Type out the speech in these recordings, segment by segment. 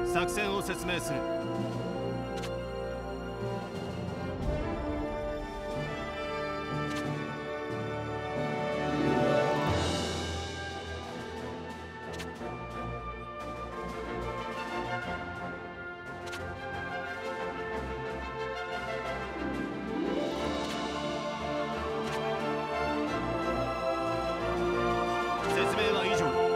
作戦を説明する。説明は以上だ。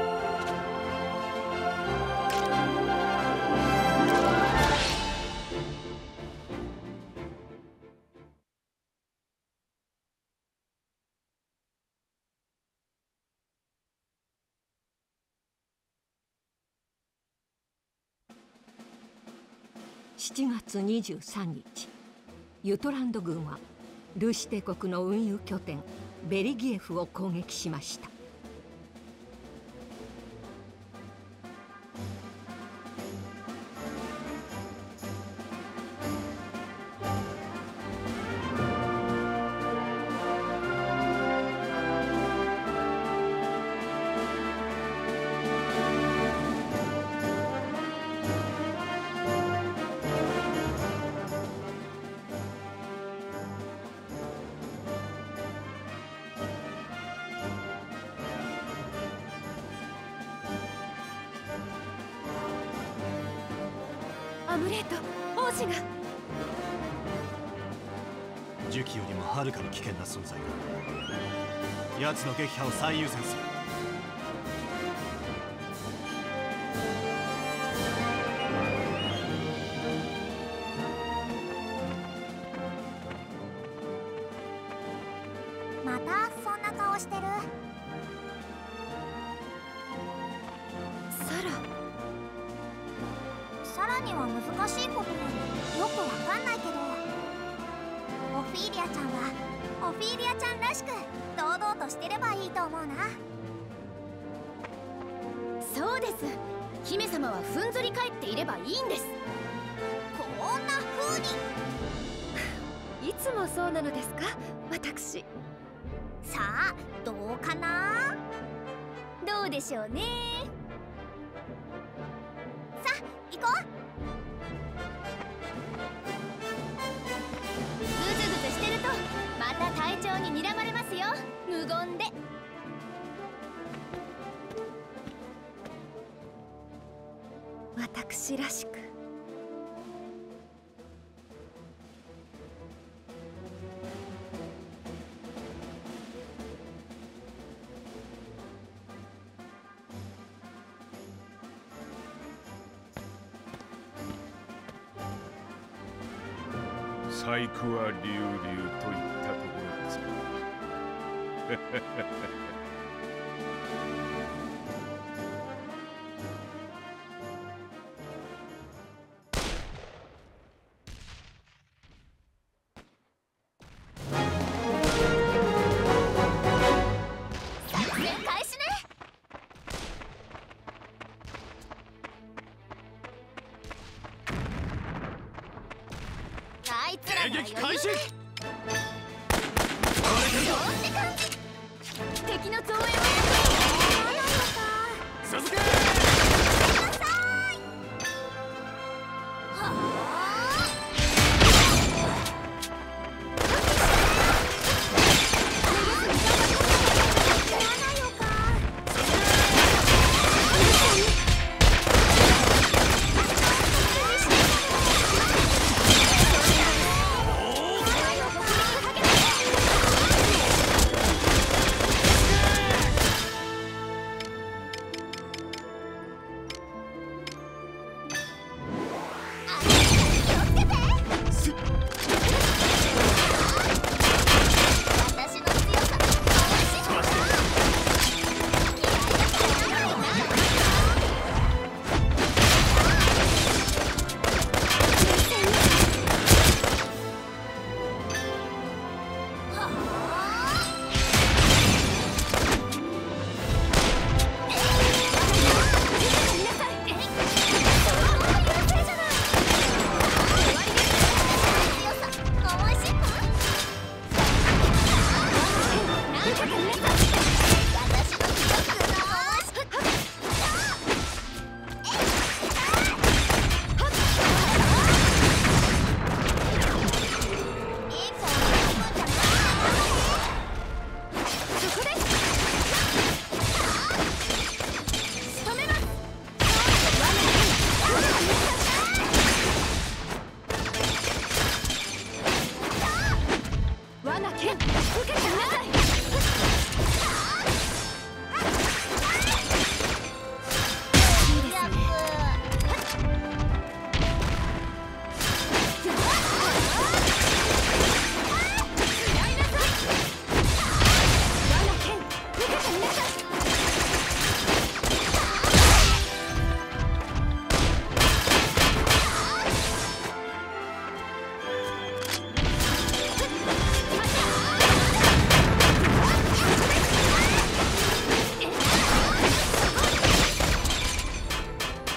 7月23日、ユトランド軍はルーシ帝国の運輸拠点ベリギエフを攻撃しました。 アムレート、王子が。 樹器よりもはるかに危険な存在だ。奴の撃破を最優先する。 またそんな顔してる。サラには難しいことはよくわかんないけど、オフィーリアちゃんはオフィーリアちゃんらしく堂々としてればいいと思うな。 そうです。姫様はふんぞり返っていればいいんです。 こんな風に。 いつもそうなのですか、私。 さあどうかな。 どうでしょうね。 さあ行こう。 ぐずぐずしてるとまた隊長に睨まれますよ、無言で。私らしく。 細工は流々といったところですか。 作戦開始ね。あいつら迎撃開始。 どうって感じ。 敵の増援を。 続け。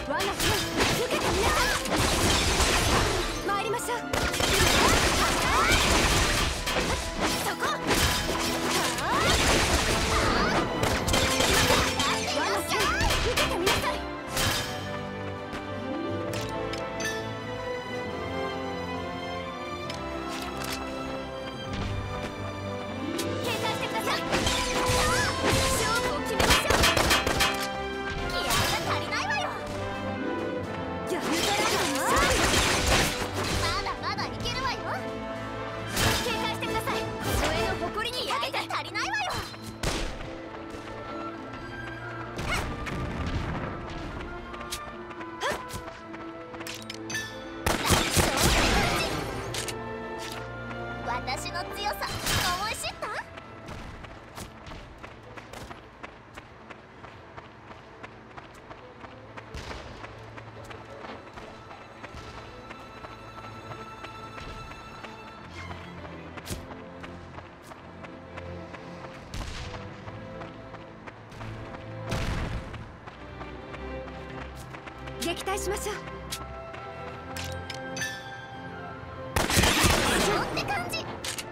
我が剣受けてみなさい。参りましょう。そこ。我が剣受けてみなさい。警戒してください。勝負を決めましょう。気合が足りないわよ。ギャルトラの勝利。まだまだいけるわよ。警戒してください。上の誇りにかけて足りないわよ。私の強さ思い知った？撃退しましょう。って感じ。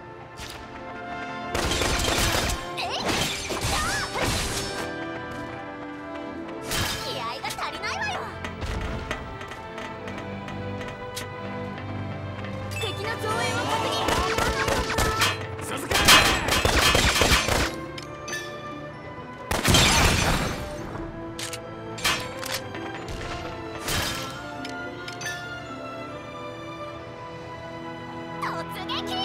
気合が足りないわよ。敵の増援を確認。 続け。 突撃。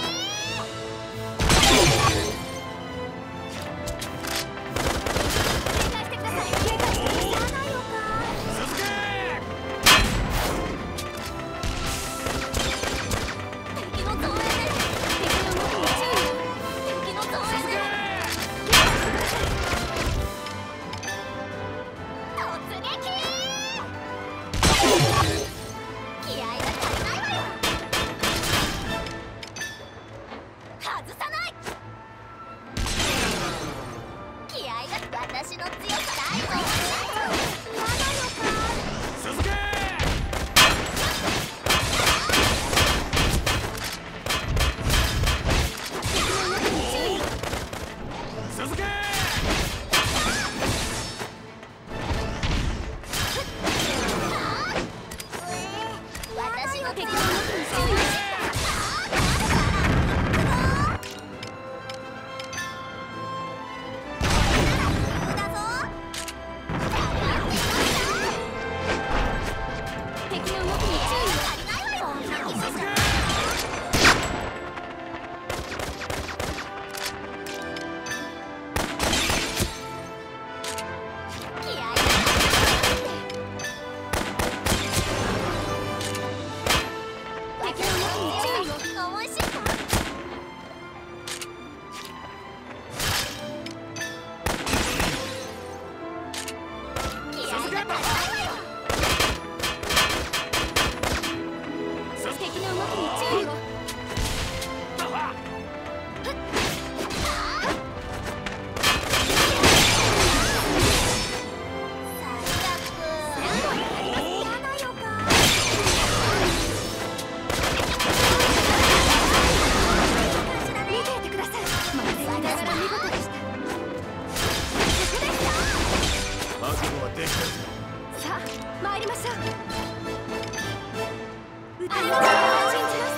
私の強さ大好続け。続け。 私の敵の動きに注意。参りましょう。歌の力を信じます。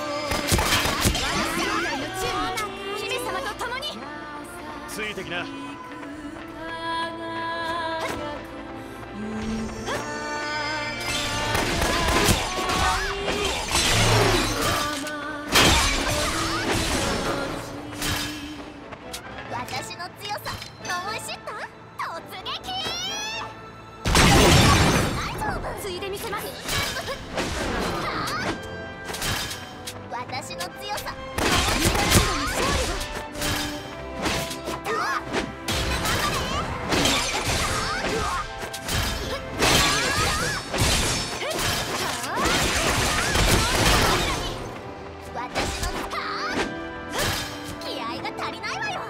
我が兄弟の忠義、姫様と共に。 ついてきな。 私の強さ思い知った？突撃。ついでみせます。私の強さ。気合が足りないわよ。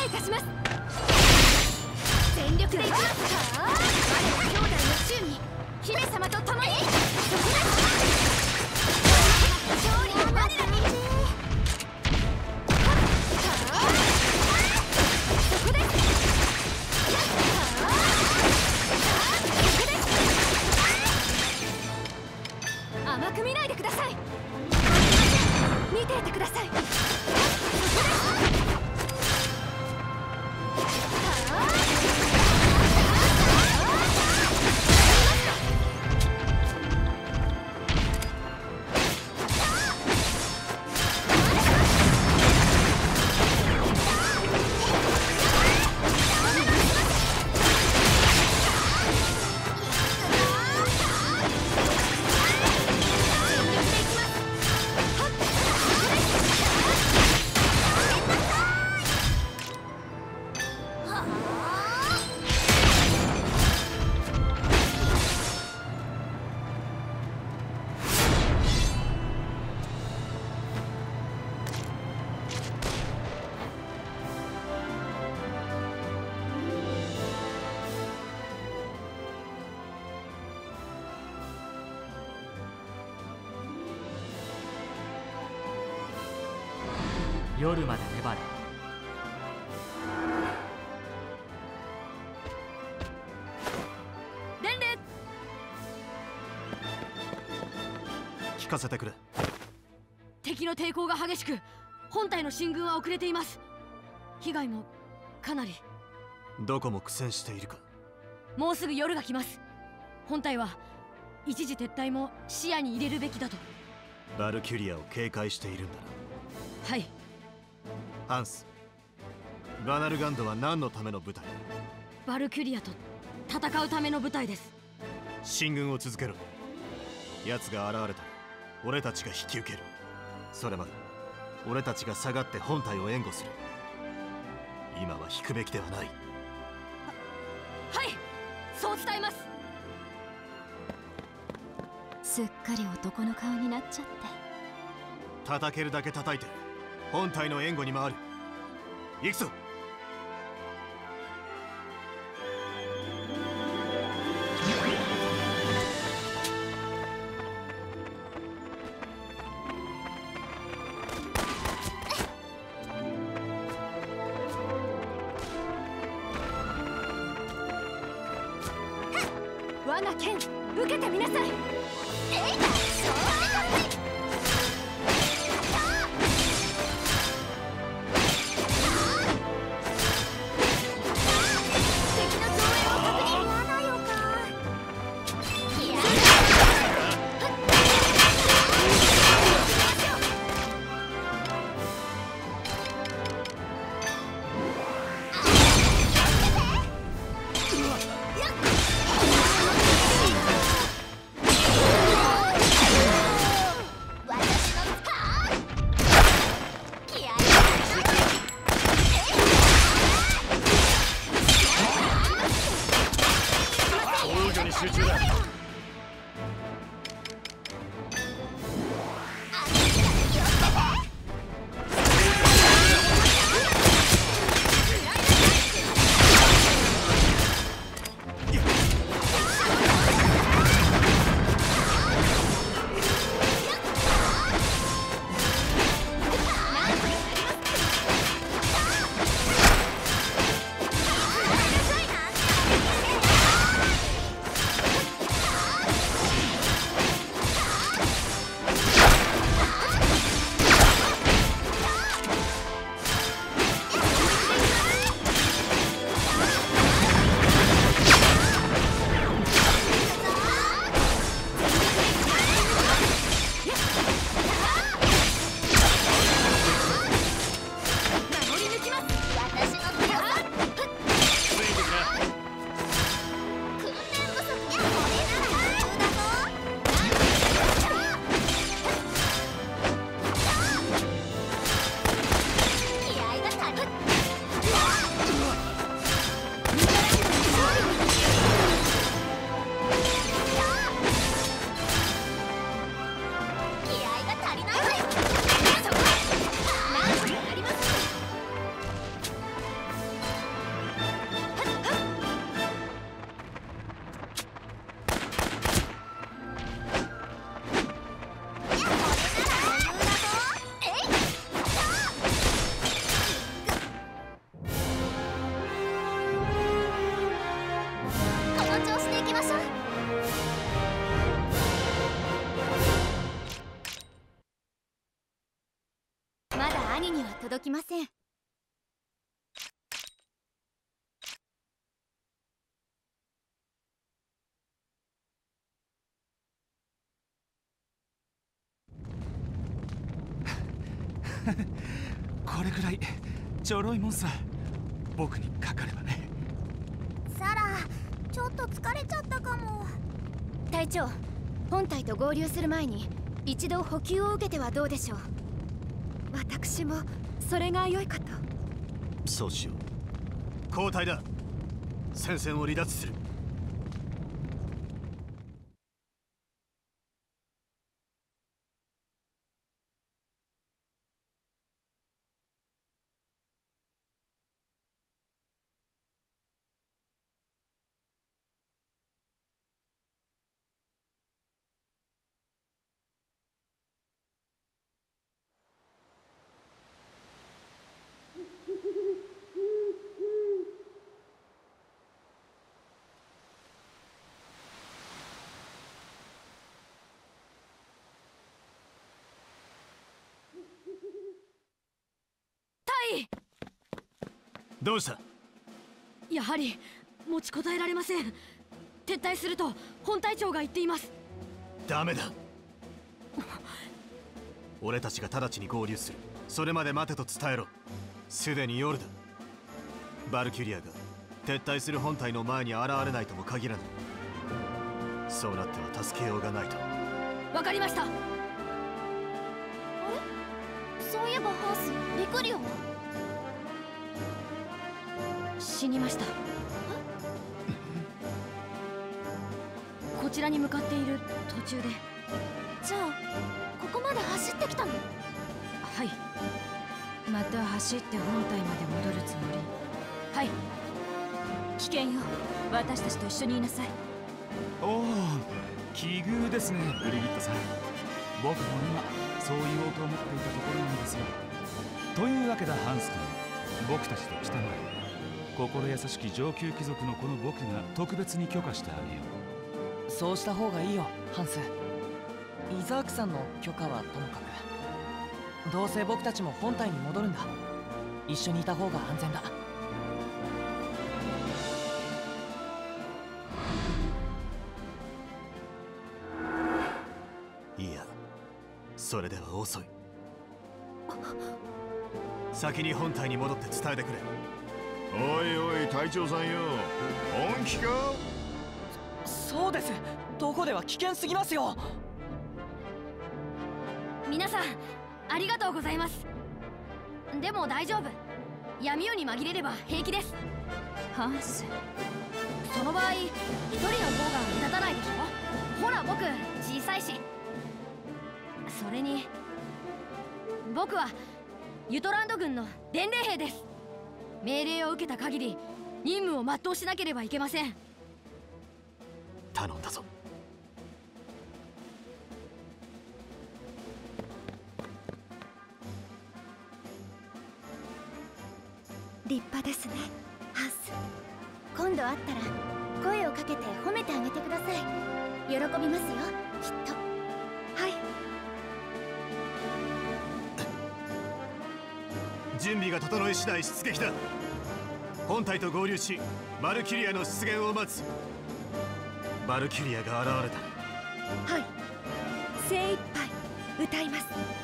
いたします。全力でいきます。我ら兄弟の衆に姫様と共に勝利を我らに。甘く見ないでください。見ていてください。 夜まで粘れ。 伝令。 聞かせてくれ。 敵の抵抗が激しく、本体の進軍は遅れています。被害もかなり。 どこも苦戦しているか。 もうすぐ夜が来ます。本体は一時撤退も視野に入れるべきだと。 バルキュリアを警戒しているんだな。 はい。 ハンス、バナルガンドは何のための部隊？ バルキュリアと戦うための部隊です。 進軍を続けろ。奴が現れたら俺たちが引き受ける。それまで俺たちが下がって本体を援護する。今は引くべきではない。 はい、そう伝えます。 すっかり男の顔になっちゃって。 叩けるだけ叩いて本体の援護に回る。行くぞ。 我が剣受けてみなさい。 兄には届きません。 これくらいちょろいもんさ。僕にかかればね。 サラ、ちょっと疲れちゃったかも。 隊長、本隊と合流する前に一度補給を受けてはどうでしょう。私もそれが良いかと。 そうしよう。交代だ。戦線を離脱する。どうした？ やはり持ちこたえられません。撤退すると本隊長が言っています。 ダメだ。俺たちが直ちに合流する。それまで待てと伝えろ。すでに夜だ。バルキュリアが撤退する本隊の前に現れないとも限らない。そうなっては助けようがないと。 わかりました。 あれ、そういえばハース、リクリオは死にました。こちらに向かっている途中で。 じゃあここまで走ってきたの？ はい。また走って本隊まで戻るつもり。はい。危険よ。私たちと一緒にいなさい。 おお、奇遇ですね、ブリギットさん。僕も今そう言おうと思っていたところなんですよ。というわけだ、ハンス君。僕たちと来たまえ。心優しき上級貴族のこの僕が特別に許可してあげよう。そうした方がいいよ、ハンス。イザークさんの許可はともかく、どうせ僕たちも本隊に戻るんだ。一緒にいた方が安全だ。 いや、それでは遅い。先に本隊に戻って伝えてくれ。 おいおい、隊長さんよ、本気か？ そうです。どこでは危険すぎますよ。 皆さんありがとうございます。でも大丈夫。闇夜に紛れれば平気です。ハンス、その場合一人の方が目立たないでしょ。ほら僕小さいし。それに僕はユトランド軍の伝令兵です。命令を受けた限り任務を全うしなければいけません。 頼んだぞ。 立派ですね、ハンス。 今度会ったら声をかけて褒めてあげてください。喜びますよ、きっと。 はい。 準備が整い次第出撃だ。本隊と合流し、バルキュリアの出現を待つ。バルキュリアが現れた。 はい、精一杯歌います。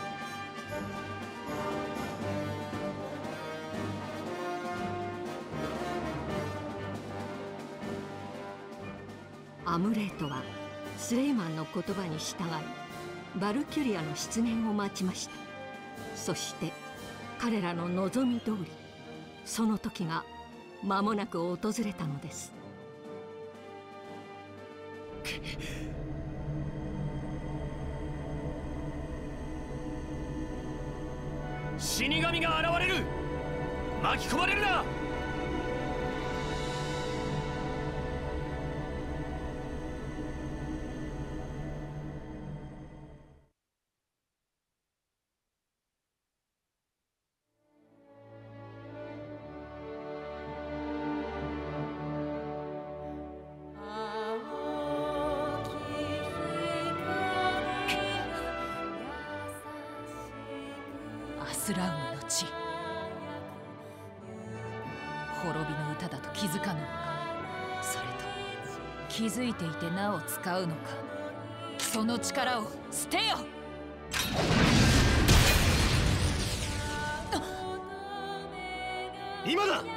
アムレートはスレイマンの言葉に従いバルキュリアの出現を待ちました。そして彼らの望み通り、その時が間もなく訪れたのです。 死神が現れる。巻き込まれるな。 アスラウムの地。滅びの歌だと気づかぬのか、それと気づいていてなお使うのか。その力を捨てよ。 今だ。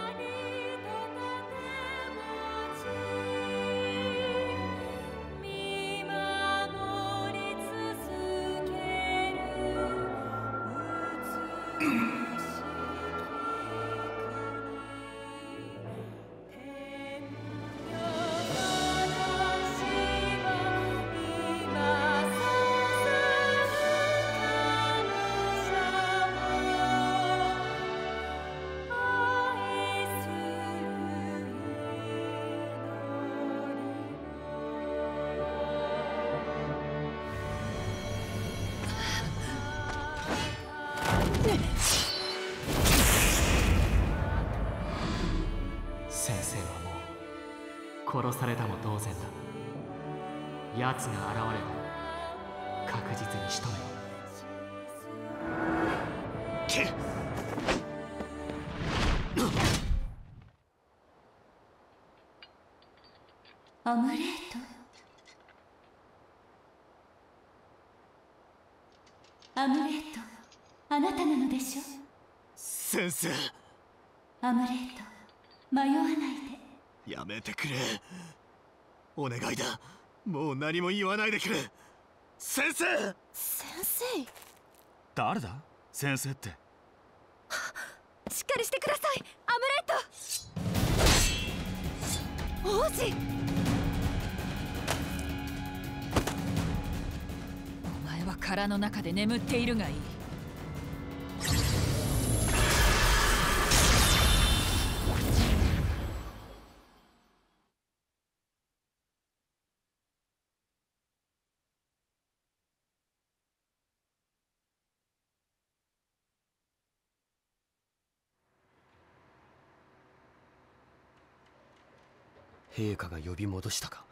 先生はもう殺されたも同然だ。奴が現れた。確実に仕留めろ。 アムレート、アムレート、あなたなのでしょ。 先生。 アムレート、迷わないで。 やめてくれ。お願いだ。もう何も言わないでくれ。先生。 先生。 誰だ先生って。 しっかりしてください、アムレット。王子。 お前は殻の中で眠っているがいい。 陛下が呼び戻したか。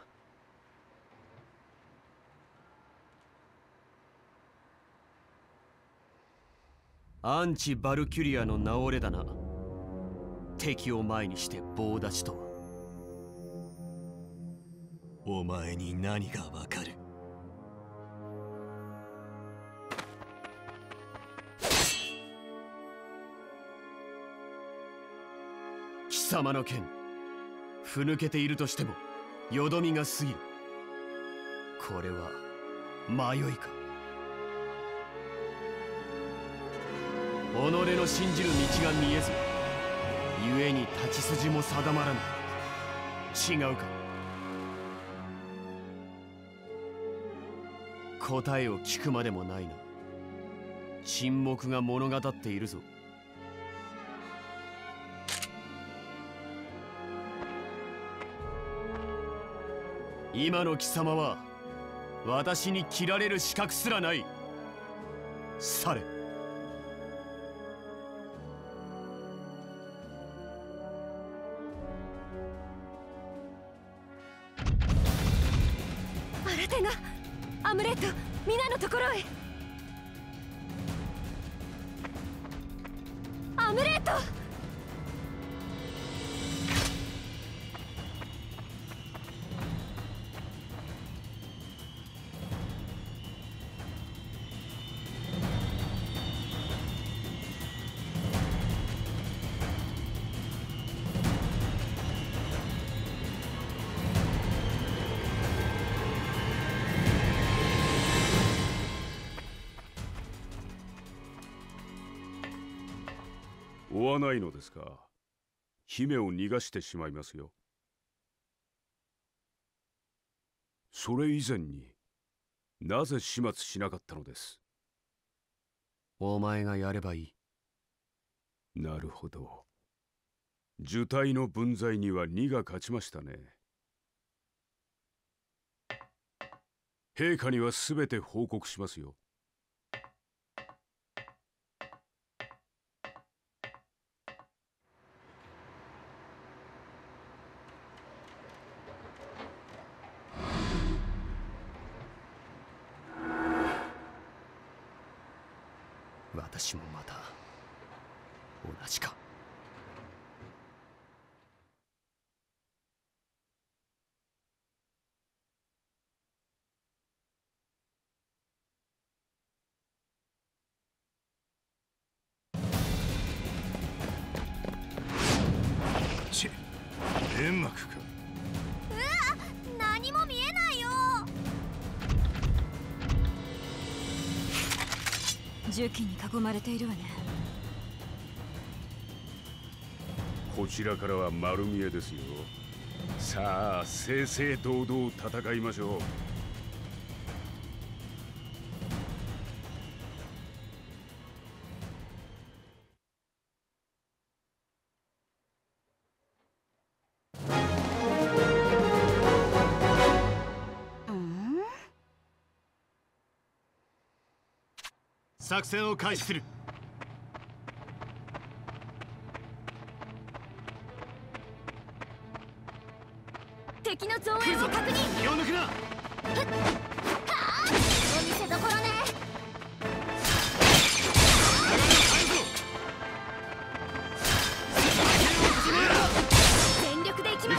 アンチ・バルキュリアの名折れだな。敵を前にして棒立ちとは。 お前に何がわかる。 貴様の剣、ふぬけているとしてもよどみが過ぎる。これは迷いか。己の信じる道が見えず、故に立ち筋も定まらない。違うか。答えを聞くまでもないな。沈黙が物語っているぞ。今の貴様は私に切られる資格すらない。され。 アルテナ、アムレット、皆のところへ。アムレット。 追わないのですか。姫を逃がしてしまいますよ。それ以前になぜ始末しなかったのです。 お前がやればいい。 なるほど。呪体の分際には2が勝ちましたね。陛下には全て報告しますよ。 私もまた同じか。 煙幕か。 何も見えないよ。 重機に囲まれているわね。 こちらからは丸見えですよ。さあ正々堂々戦いましょう。 作戦を開始する。 敵の増援を確認。 気を抜くな。 お見せどころね。 全力でいきます。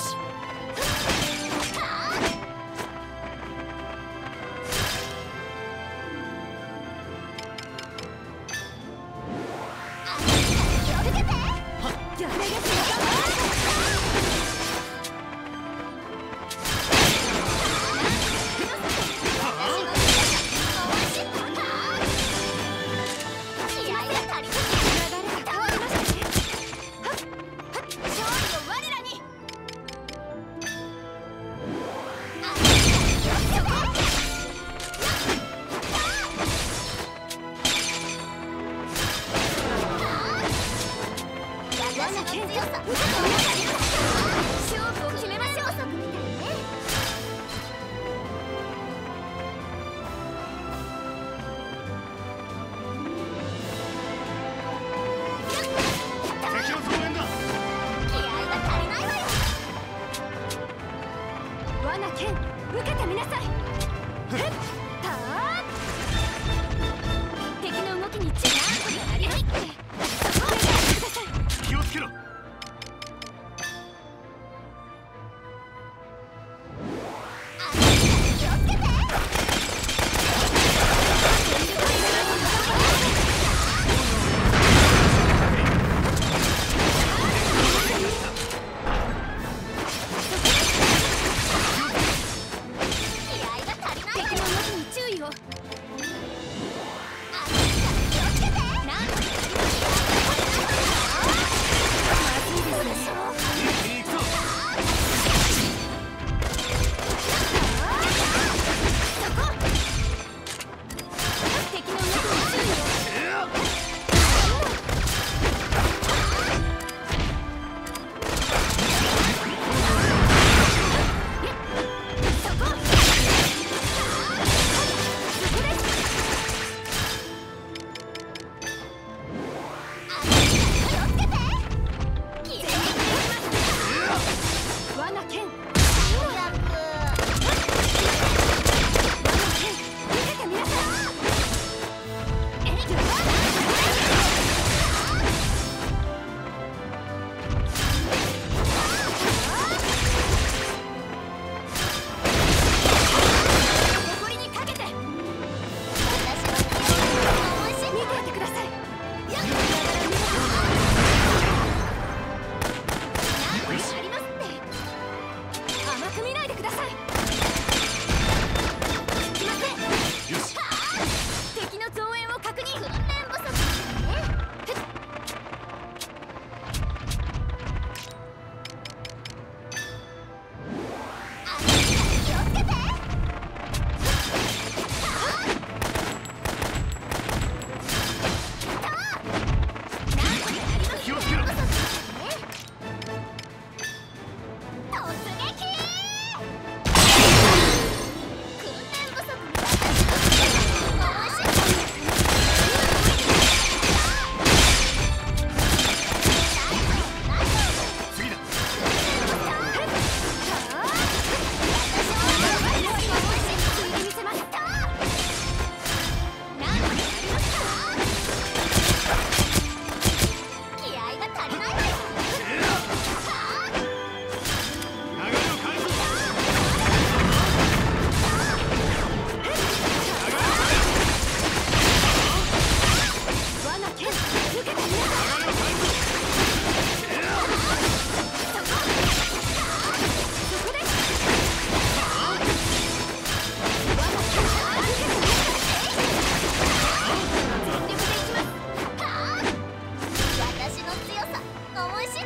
思い知った？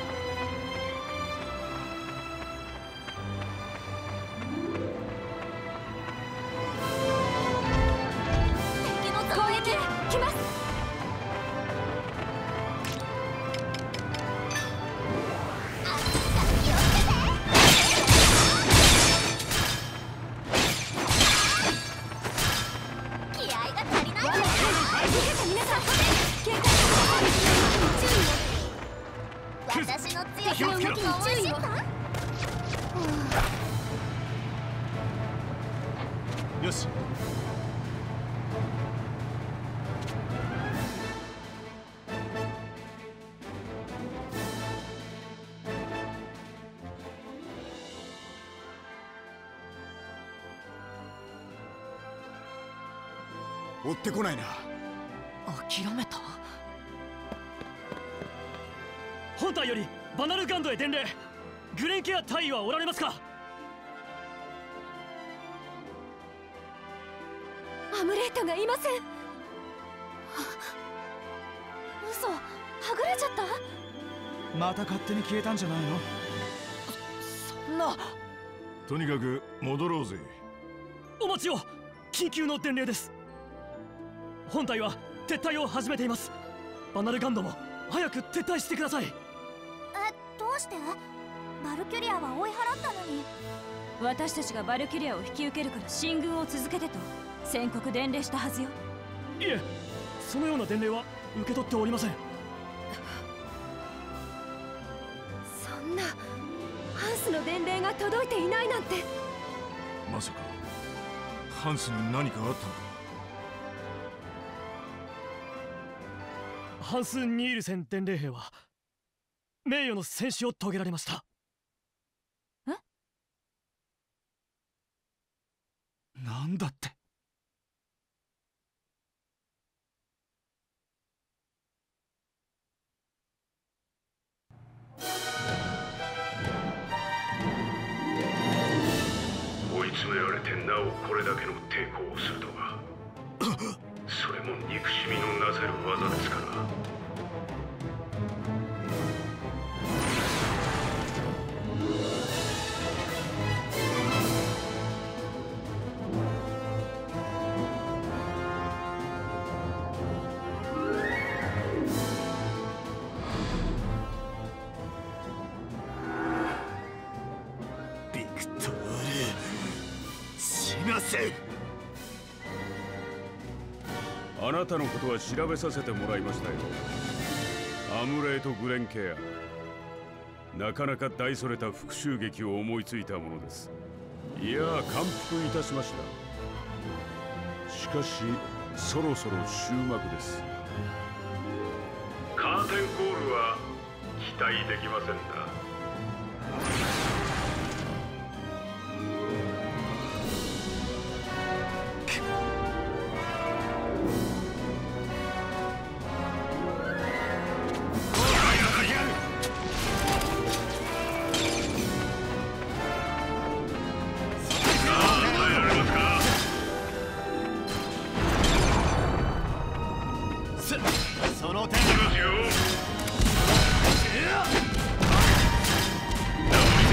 敵の攻撃来ます。私の強さの動きに注意を。 よし。 追ってこないな。 諦めた。 本隊よりバナルガンドへ伝令。グレンケア大尉はおられますか？ アムレートがいません。 嘘、はぐれちゃった。 また勝手に消えたんじゃないの？ そんな。 とにかく戻ろうぜ。 お待ちを。緊急の伝令です。本隊は撤退を始めています。バナルガンドも早く撤退してください。 どうして？バルキュリアは追い払ったのに。 私たちがバルキュリアを引き受けるから進軍を続けてと宣告伝令したはずよ。 いえ、そのような伝令は受け取っておりません。 そんなハンスの伝令が届いていないなんて。 まさかハンスに何かあったのか？ ハンス・ニールセン伝令兵は名誉の戦死を遂げられました。 なんだって。 追い詰められてなおこれだけの抵抗をするとはそれも憎しみのなせる技ですから。 ビクトール、死なせ。 あなたのことは調べさせてもらいましたよ。アムレート・グレンケア。なかなか大それた復讐劇を思いついたものです。いやー、感服いたしました。しかしそろそろ終幕です。カーテンコールは期待できませんな。 その手いきますよ。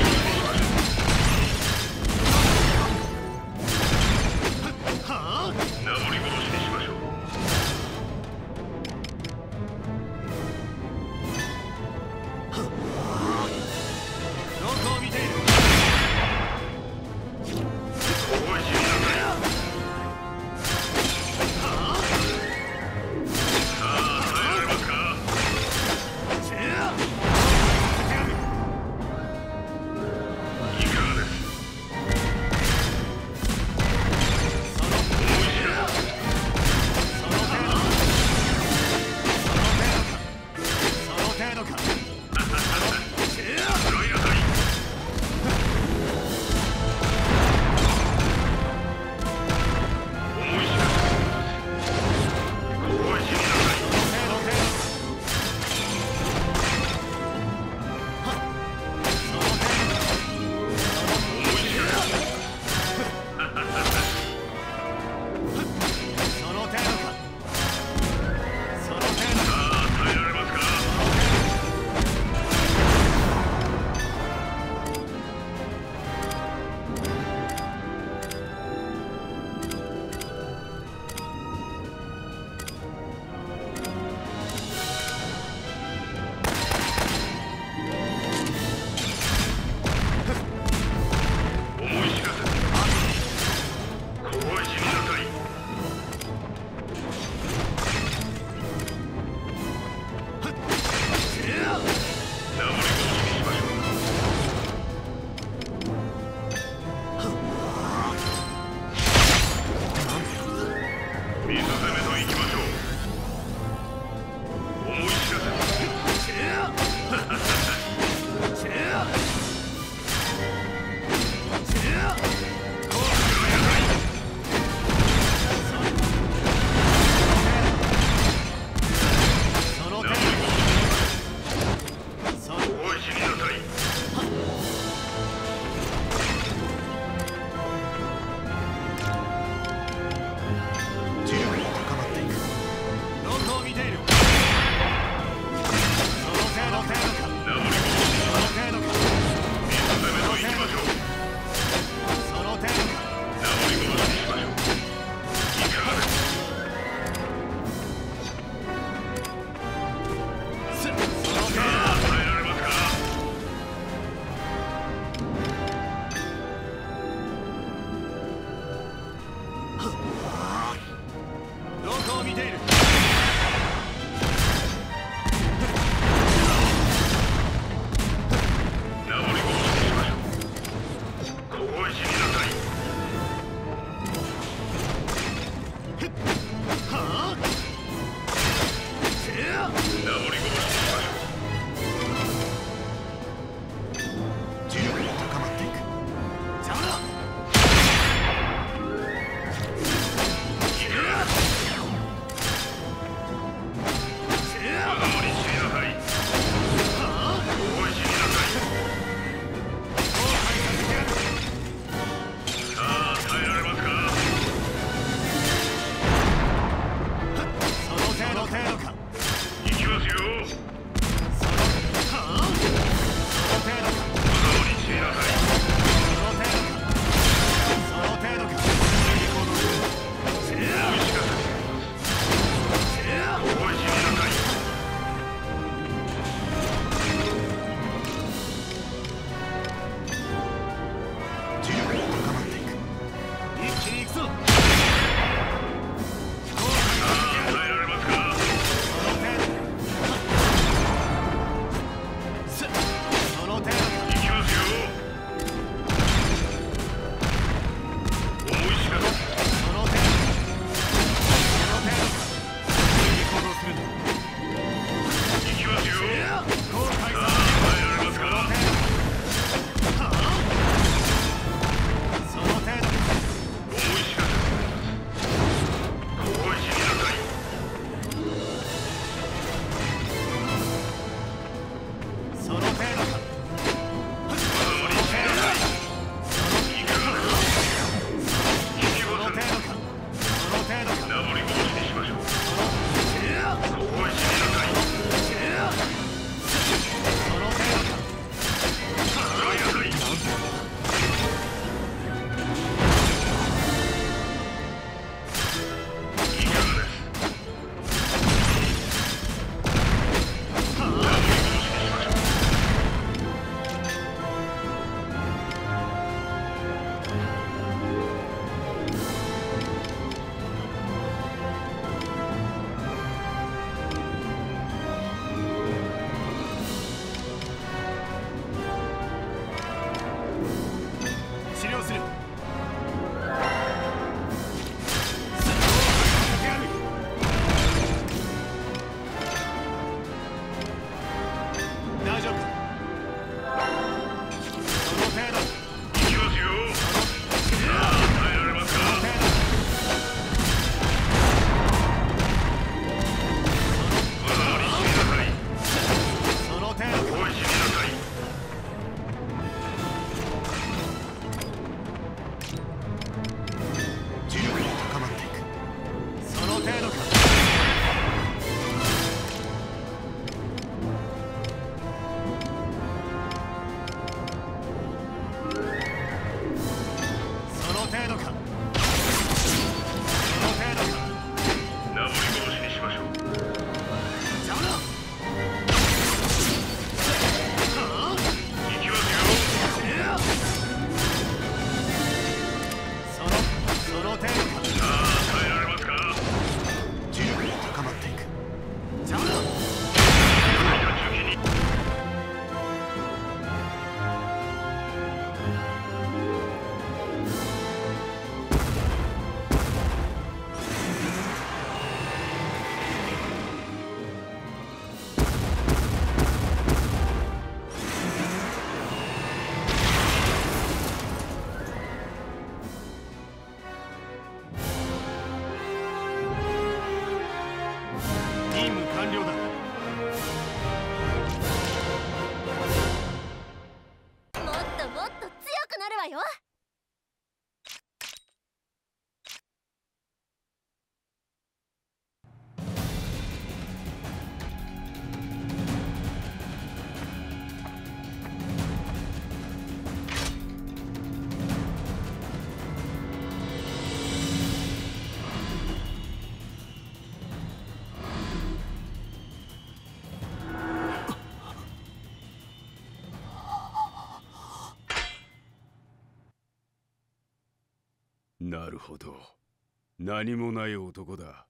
なるほど、何もない男だ。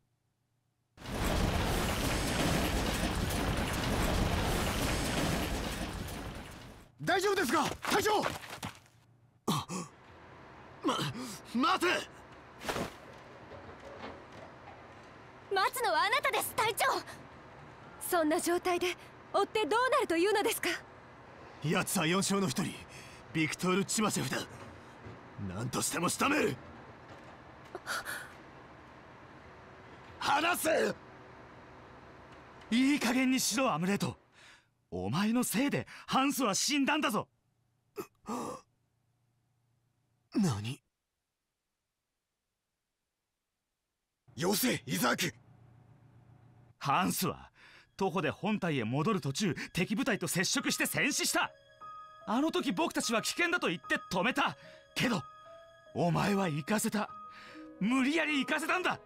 大丈夫ですか隊長。 待て。 待つのはあなたです、隊長。そんな状態で追ってどうなるというのですか。 奴は4将の一人、ビクトール・チマシェフだ。何としても仕留める。離せ。 いい加減にしろ、アムレート。お前のせいでハンスは死んだんだぞ。 何。 よせ、イザーク。 ハンスは徒歩で本体へ戻る途中、敵部隊と接触して戦死した。あの時僕たちは危険だと言って止めたけど、お前は行かせた。無理やり行かせたんだ。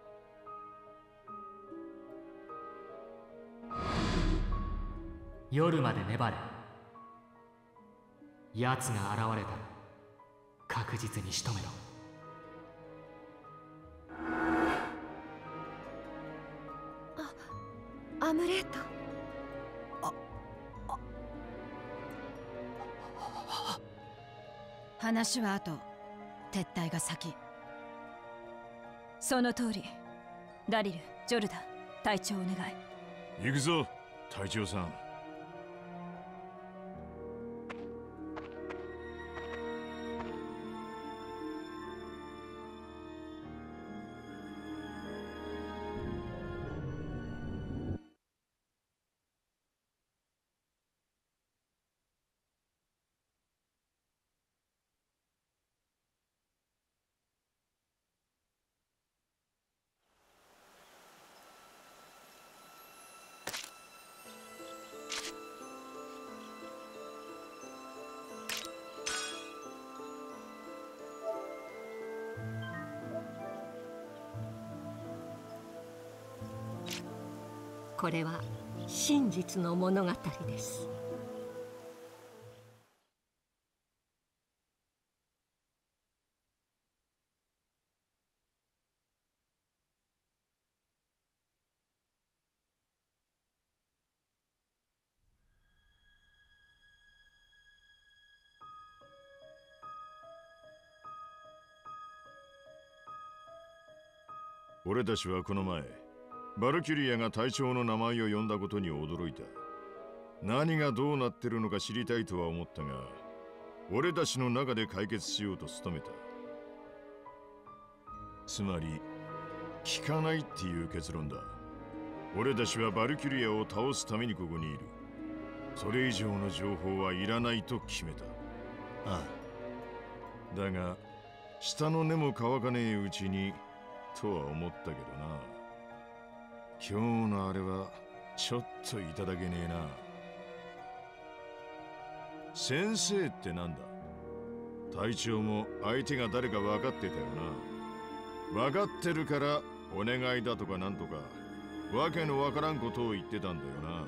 夜まで粘れ。奴が現れたら確実に仕留めろ。 アムレート。 話は後、撤退が先。 その通り。ダリル、ジョルダン、隊長お願い。 行くぞ、隊長さん。 これは真実の物語です。 俺たちはこの前、バルキュリアが隊長の名前を呼んだことに驚いた。何がどうなってるのか知りたいとは思ったが、俺たちの中で解決しようと努めた。つまり聞かないっていう結論だ。俺たちはバルキュリアを倒すためにここにいる。それ以上の情報はいらないと決めた。ああ。だが下の根も乾かねえうちにとは思ったけどな。今日のあれはちょっといただけねえな。先生ってなんだ。隊長も相手が誰か分かってたよな。分かってるからお願いだとかなんとかわけのわからんことを言ってたんだよな。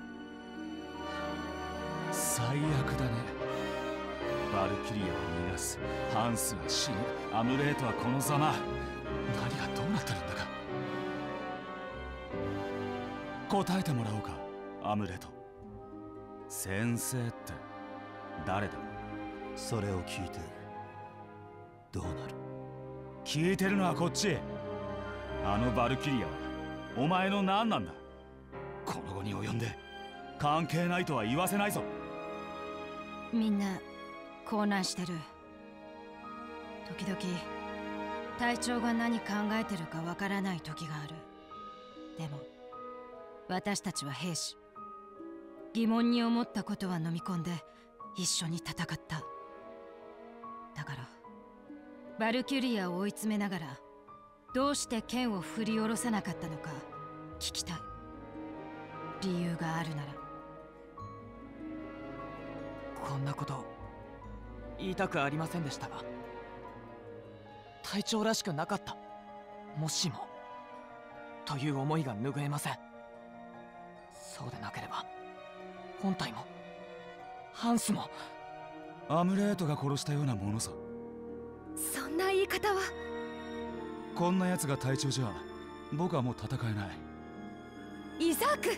最悪だね。バルキリアを逃がす、ハンスは死ぬ、アムレートはこのざま。何がどうなってるんだか。答えてもらおうか、アムレット。先生って誰だ。 それを聞いてどうなる。 聞いてるのはこっち。あのバルキリアはお前の何なんだ。この後に及んで関係ないとは言わせないぞ。 みんな混乱してる。時々隊長が何考えてるかわからない時がある。でも私たちは兵士。疑問に思ったことは飲み込んで一緒に戦った。だからバルキュリアを追い詰めながらどうして剣を振り下ろさなかったのか聞きたい。理由があるなら。 こんなこと言いたくありませんでしたが、隊長らしくなかった、もしもという思いが拭えません。そうでなければ本体もハンスもアムレートが殺したようなものさ。 そんな言い方は。 こんな奴が隊長じゃ僕はもう戦えない。 イザーク、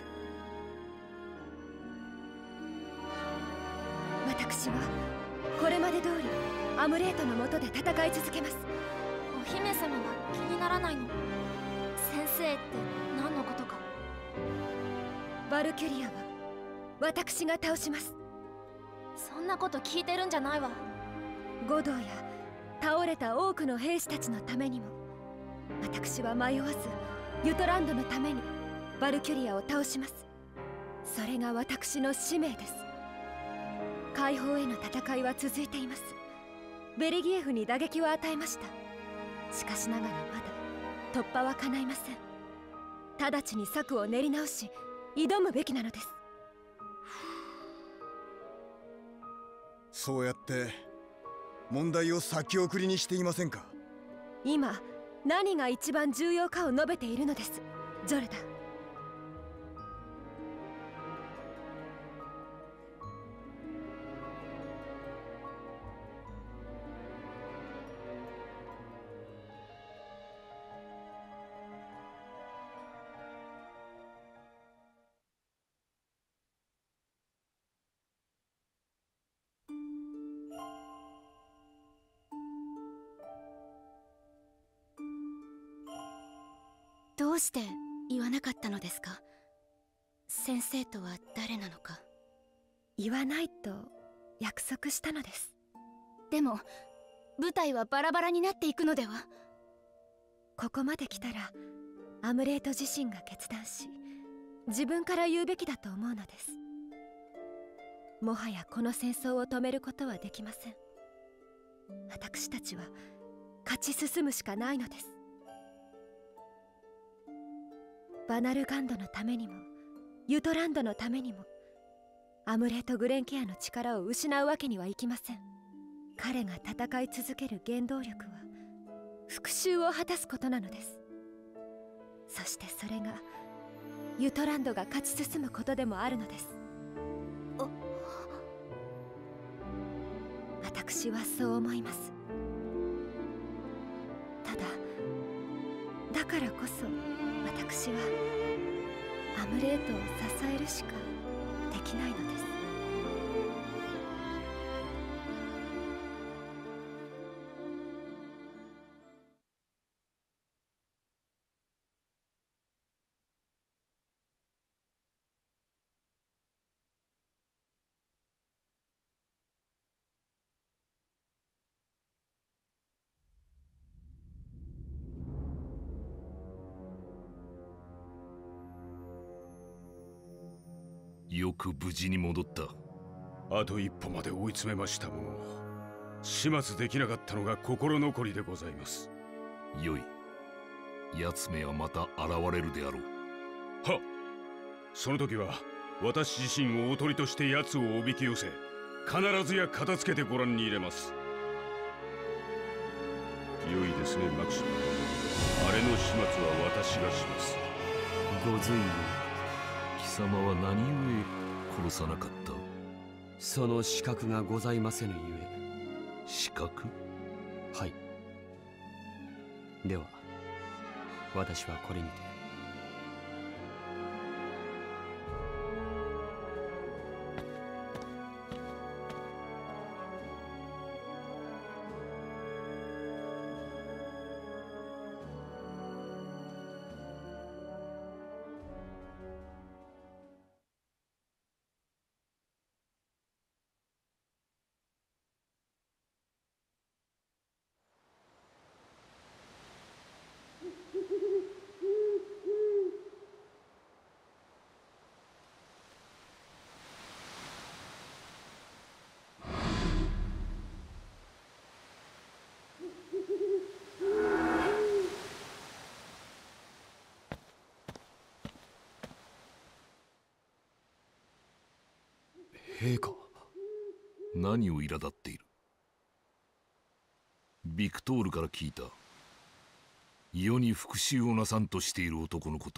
私はこれまで通りアムレートの下で戦い続けます。 お姫様は気にならないの？先生って何のことか。 バルキュリアは私が倒します。 そんなこと聞いてるんじゃないわ。 護道や倒れた多くの兵士たちのためにも、私は迷わずユトランドのためにバルキュリアを倒します。それが私の使命です。解放への戦いは続いています。ベルギエフに打撃を与えました。しかしながらまだ突破は叶いません。直ちに策を練り直し挑むべきなのです。 そうやって問題を先送りにしていませんか。 今何が一番重要かを述べているのです、ジョルダン。 どうして言わなかったのですか？先生とは誰なのか。 言わないと約束したのです。 でも部隊はバラバラになっていくのでは。 ここまで来たらアムレート自身が決断し、自分から言うべきだと思うのです。もはやこの戦争を止めることはできません。私たちは勝ち進むしかないのです。バナルガンドのためにもユトランドのためにも、アムレート・グレンケアの力を失うわけにはいきません。彼が戦い続ける原動力は復讐を果たすことなのです。そしてそれがユトランドが勝ち進むことでもあるのです。私はそう思います。ただだからこそ私はアムレートを支えるしかできないのです。 よく無事に戻った。 あと一歩まで追い詰めましたもの。始末できなかったのが心残りでございます。 よい。奴めはまた現れるであろう。 はっ。その時は私自身をおとりとして奴をおびき寄せ、必ずや片付けてご覧に入れます。良いですね、マクシム。あれの始末は私がします。 ご随分。貴様は何故殺さなかった？ その資格がございませぬゆえ。 資格？ はい。では私はこれにて。 陛下、何を苛立っている？ビクトールから聞いた。世に復讐をなさんとしている男のこと。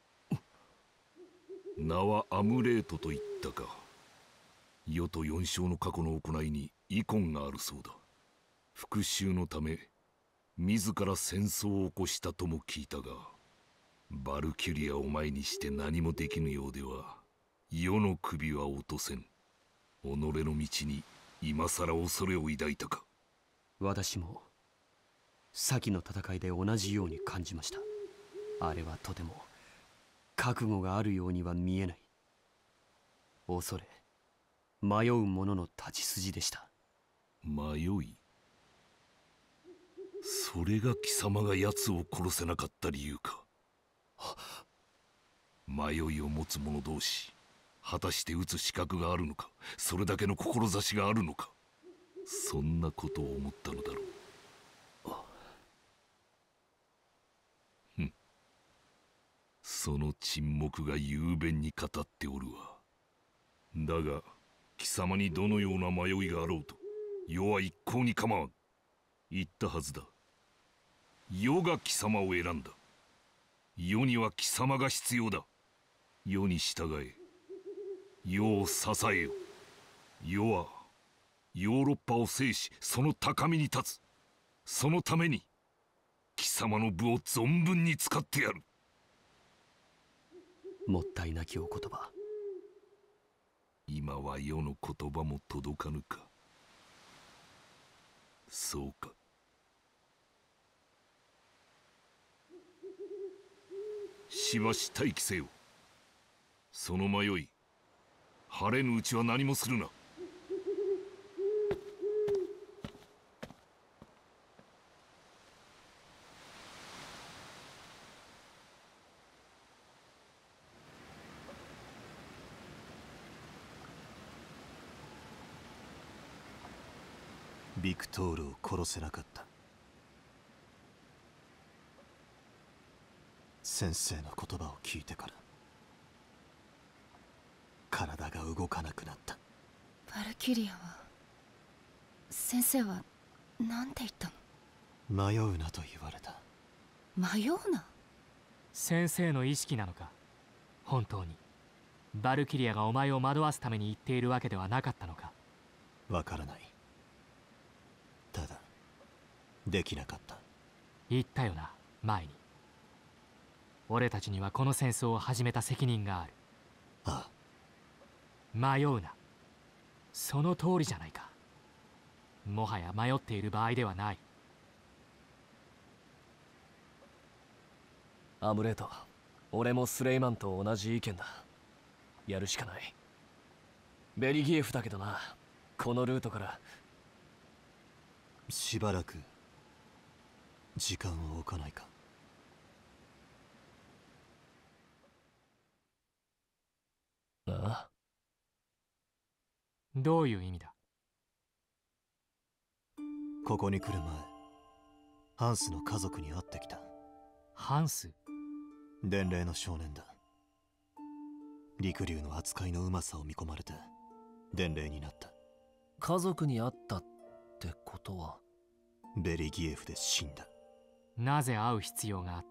名はアムレートと言ったか。世と四将の過去の行いに遺恨があるそうだ。復讐のため自ら戦争を起こしたとも聞いたが、バルキュリアを前にして何もできぬようでは世の首は落とせん。己の道に今さら恐れを抱いたか。 私も先の戦いで同じように感じました。あれはとても覚悟があるようには見えない。恐れ迷う者の立ち筋でした。 迷い？それが貴様が奴を殺せなかった理由か。迷いを持つ者同士、果たして撃つ資格があるのか、それだけの志があるのか、そんなことを思ったのだろう。その沈黙が雄弁に語っておるわ。だが貴様にどのような迷いがあろうと世は一向に構わん。言ったはずだ。世が貴様を選んだ。世には貴様が必要だ。世に従え、世を支えよ。世はヨーロッパを制し、その高みに立つ。そのために貴様の武を存分に使ってやる。 もったいなきお言葉。 今は世の言葉も届かぬか。そうか。しばし待機せよ。その迷い、晴れぬうちは何もするな。 ビクトールを殺せなかった。先生の言葉を聞いてから体が動かなくなった。 バルキュリアは、先生は何て言ったの？ 迷うなと言われた。 迷うな？ 先生の意識なのか。本当にバルキリアがお前を惑わすために言っているわけではなかったのか。 わからない。ただできなかった。 言ったよな、前に。俺たちにはこの戦争を始めた責任がある。 ああ。 迷うな。その通りじゃないか。もはや迷っている場合ではない。 アムレート、俺もスレイマンと同じ意見だ。やるしかない。ベリギエフだけどな、このルートから。 しばらく時間を置かないか。 ああ。 どういう意味だ？ ここに来る前、ハンスの家族に会ってきた。 ハンス？ 伝令の少年だ。陸竜の扱いのうまさを見込まれて伝令になった。 家族に会ったってことはベリギエフで死んだ。 なぜ会う必要があった？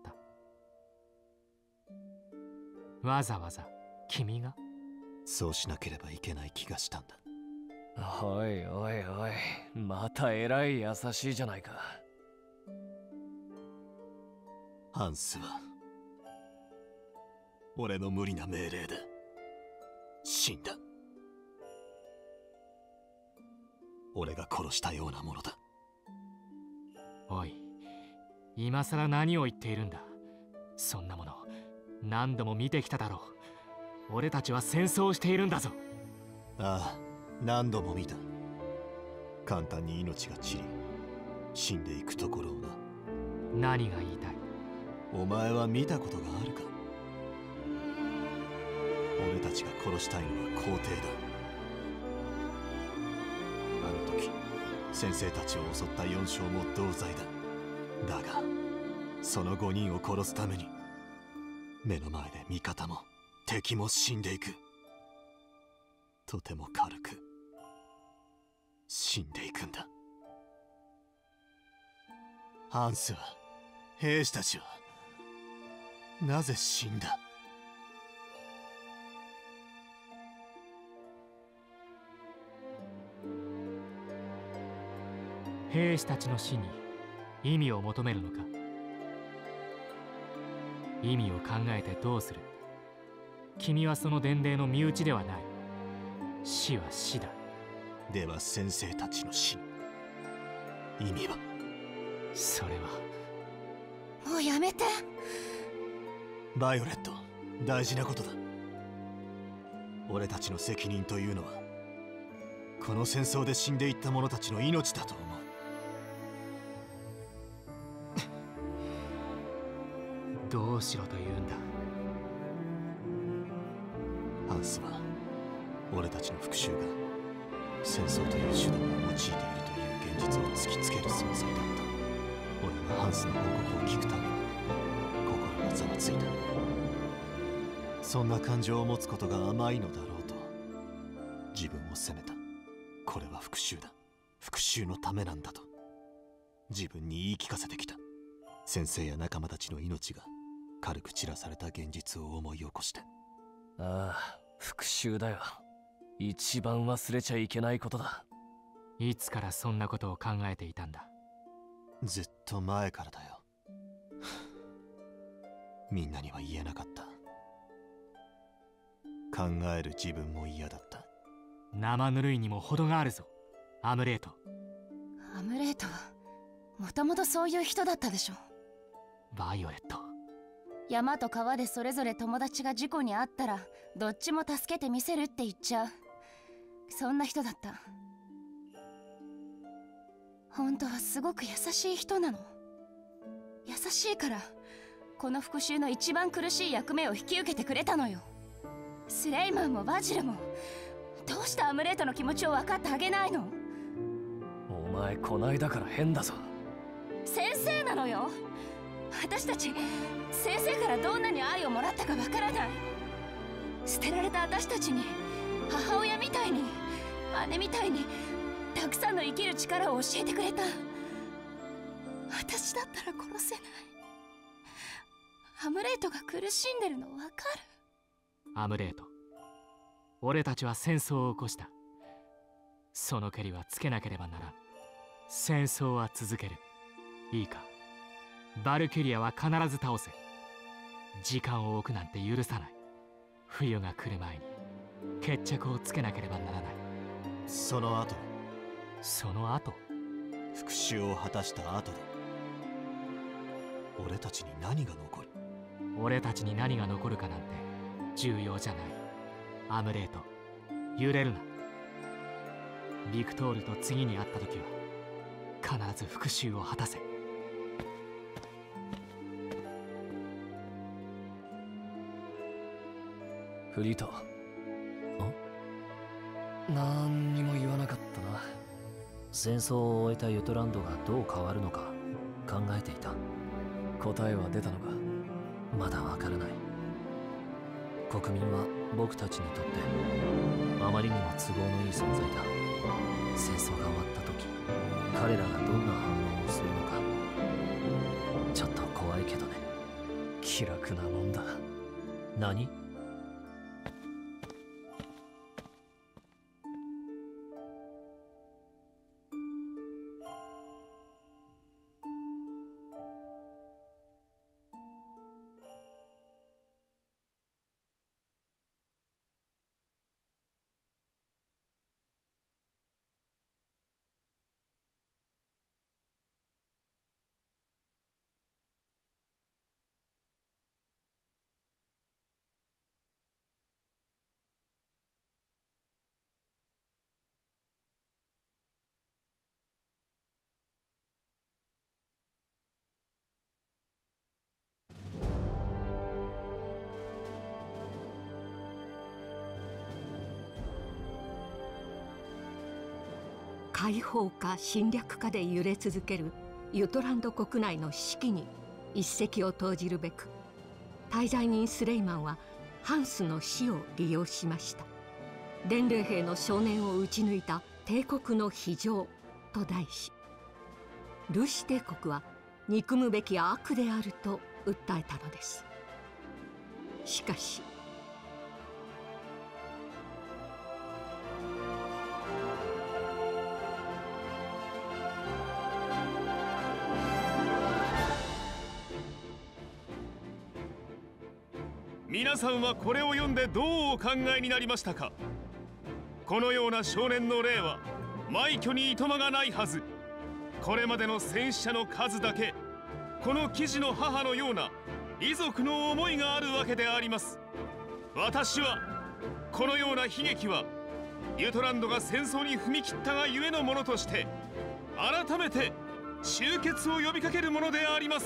わざわざ君が？ そうしなければいけない気がしたんだ。 おいおいおい、また偉い優しいじゃないか。 ハンスは俺の無理な命令で死んだ。俺が殺したようなものだ。 おい、今さら何を言っているんだ。そんなもの何度も見てきただろう。俺たちは戦争をしているんだぞ。 ああ、何度も見た。簡単に命が散り死んでいくところをな。 何が言いたい？ お前は見たことがあるか？俺たちが殺したいのは皇帝だ。あの時先生たちを襲った4将も同罪だ。だがその5人を殺すために目の前で味方も敵も死んでいく。とても軽く死んでいくんだ。ハンスは、兵士たちはなぜ死んだ？ 兵士たちの死に意味を求めるのか。意味を考えてどうする。君はその伝令の身内ではない。死は死だ。 では先生たちの死、意味は。 それはもうやめて。 バイオレット、大事なことだ。俺たちの責任というのはこの戦争で死んでいった者たちの命だと思う。 どうしろと言うんだ。 ハンスは俺たちの復讐が戦争という手段を用いているという現実を突きつける存在だった。俺はハンスの報告を聞くために心がざわついた。そんな感情を持つことが甘いのだろうと自分を責めた。これは復讐だ、復讐のためなんだと自分に言い聞かせてきた。先生や仲間たちの命が軽く散らされた現実を思い起こして。 ああ、復讐だよ。一番忘れちゃいけないことだ。 いつからそんなことを考えていたんだ。 ずっと前からだよ。みんなには言えなかった。考える自分も嫌だった。 生ぬるいにも程があるぞ、アムレート。 アムレートはもともとそういう人だったでしょ。 バイオレット。 山と川でそれぞれ友達が事故に遭ったらどっちも助けてみせるって言っちゃう、そんな人だった。本当はすごく優しい人なの。優しいからこの復讐の一番苦しい役目を引き受けてくれたのよ。スレイマンもバジルもどうしてアムレートの気持ちを分かってあげないの？ お前こないだから変だぞ。 先生なのよ。私たち先生からどんなに愛をもらったかわからない。捨てられた私たちに母親みたいに姉みたいにたくさんの生きる力を教えてくれた。私だったら殺せない。アムレートが苦しんでるのわかる？ アムレート、俺たちは戦争を起こした。そのけりはつけなければならん。戦争は続ける。いいか、バルキュリアは必ず倒せ。時間を置くなんて許さない。冬が来る前に決着をつけなければならない。 その後復讐を果たした後で俺たちに何が残る？ 俺たちに何が残るかなんて重要じゃない。アムレート、揺れるな。ビクトールと次に会った時は必ず復讐を果たせ。 フリート。なんにも言わなかったな。 戦争を終えたユトランドがどう変わるのか考えていた。 答えは出たのか？ まだわからない。国民は僕たちにとってあまりにも都合のいい存在だ。戦争が終わった時彼らがどんな反応をするのかちょっと怖いけどね。 気楽なもんだ。 何？ 解放か侵略かで揺れ続けるユトランド国内の士気に一石を投じるべく、滞在人スレイマンはハンスの死を利用しました。伝令兵の少年を撃ち抜いた帝国の非常と題し、ルシ帝国は憎むべき悪であると訴えたのです。しかし皆さんはこれを読んでどうお考えになりましたか？このような少年の霊は枚挙にいとまがないはず。これまでの戦死者の数だけ、この記事の母のような遺族の思いがあるわけであります。私はこのような悲劇はユトランドが戦争に踏み切ったがゆえのものとして改めて終結を呼びかけるものであります。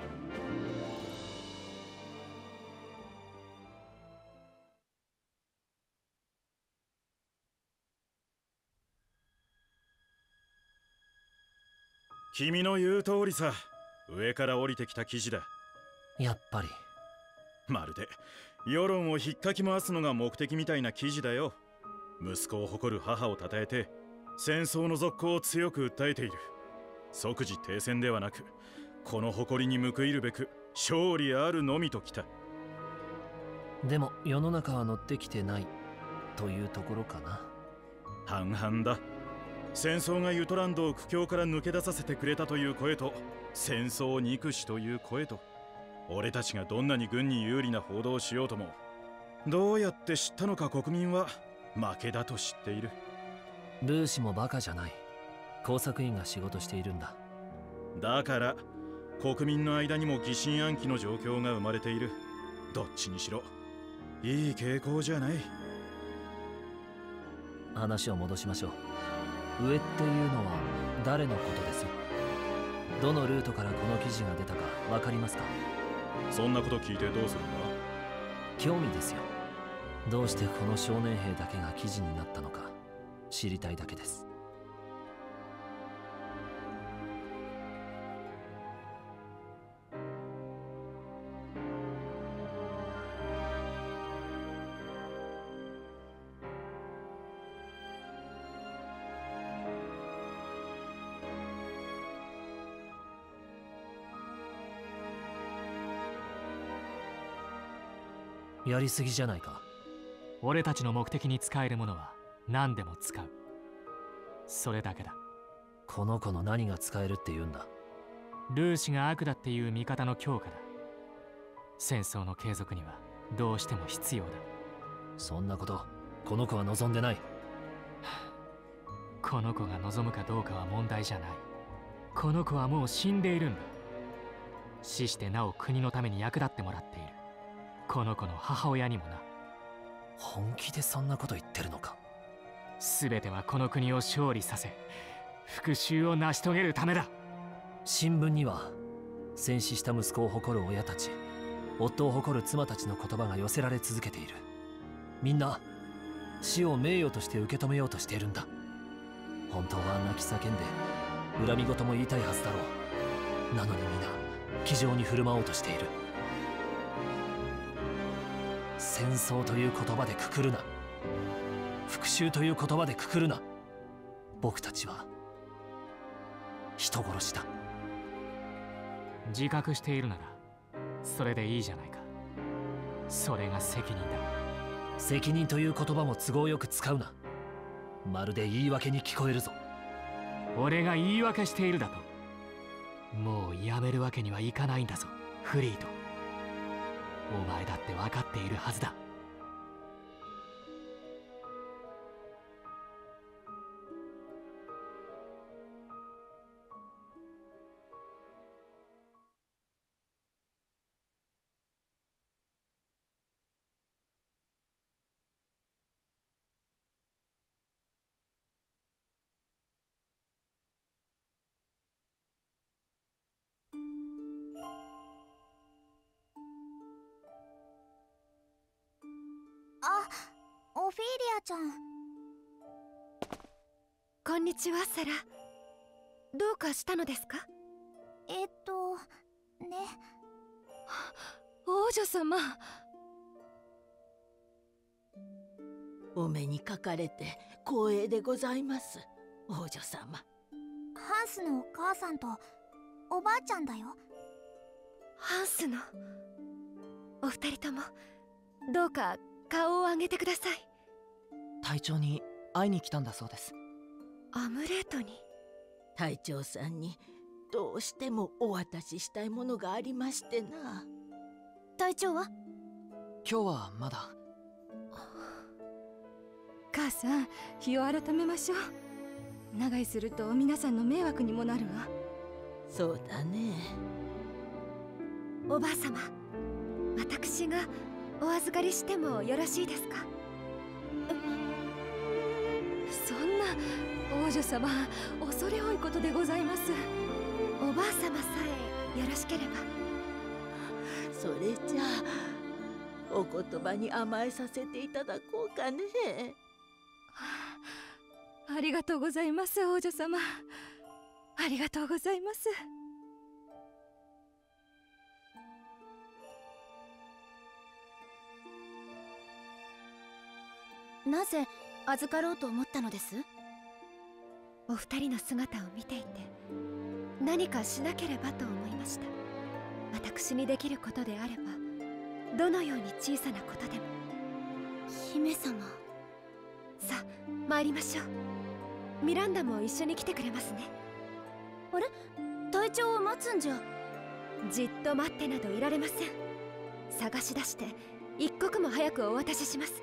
君の言う通りさ。上から降りてきた記事だ。 やっぱりまるで世論を引っかき回すのが目的みたいな記事だよ。息子を誇る母を称えて戦争の続行を強く訴えている。即時停戦ではなく、この誇りに報いるべく勝利あるのみときた。 でも世の中は乗ってきてないというところかな。 半々だ。戦争がユトランドを苦境から抜け出させてくれたという声と、戦争憎しという声と、俺たちがどんなに軍に有利な報道をしようとも、どうやって知ったのか国民は負けだと知っている。 ルーシもバカじゃない。工作員が仕事しているんだ。 だから国民の間にも疑心暗鬼の状況が生まれている。どっちにしろいい傾向じゃない。 話を戻しましょう。上っていうのは誰のことです？どのルートからこの記事が出たか分かりますか？ そんなこと聞いてどうするんだ？ 興味ですよ。どうしてこの少年兵だけが記事になったのか知りたいだけです。やりすぎじゃないか。 俺たちの目的に使えるものは何でも使う。それだけだ。 この子の何が使えるって言うんだ？ ルーシが悪だっていう味方の強化だ。戦争の継続にはどうしても必要だ。 そんなことこの子は望んでない。 この子が望むかどうかは問題じゃない。この子はもう死んでいるんだ。死してなお国のために役立ってもらっている。この子の母親にもな。 本気でそんなこと言ってるのか？ 全てはこの国を勝利させ、復讐を成し遂げるためだ。 新聞には戦死した息子を誇る親たち、夫を誇る妻たちの言葉が寄せられ続けている。みんな死を名誉として受け止めようとしているんだ。本当は泣き叫んで恨み言も言いたいはずだろう。なのに皆気丈に振る舞おうとしている。戦争という言葉でくくるな。復讐という言葉でくくるな。僕たちは人殺しだ。 自覚しているならそれでいいじゃないか。それが責任だ。 責任という言葉も都合よく使うな。まるで言い訳に聞こえるぞ。 俺が言い訳しているだと？もうやめるわけにはいかないんだぞ、フリート。お前だって分かっているはずだ。 あ、オフィーリアちゃん。 こんにちは、サラ。どうかしたのですか？ ね。 王女様。 お目にかかれて光栄でございます、王女様。 ハンスのお母さんとおばあちゃんだよ。 ハンスのお二人ともどうか顔を上げてください。 隊長に会いに来たんだそうです。 アムレートに？ 隊長さんにどうしてもお渡ししたいものがありましてな。 隊長は？ 今日はまだ。 母さん、日を改めましょう。長居すると皆さんの迷惑にもなるわ。 そうだね。 おばあ様、私がお預かりしてもよろしいですか？そんな王女様、恐れ多いことでございます。おばあ様さえよろしければ。 それじゃあお言葉に甘えさせていただこうかね。 ありがとうございます、王女様。ありがとうございます。 なぜ預かろうと思ったのです？ お二人の姿を見ていて、何かしなければと思いました。私にできることであれば、どのように小さなことでも。 姫様。 さあ、参りましょう。ミランダも一緒に来てくれますね。 あれ、隊長を待つんじゃ。 じっと待ってなどいられません。探し出して一刻も早くお渡しします。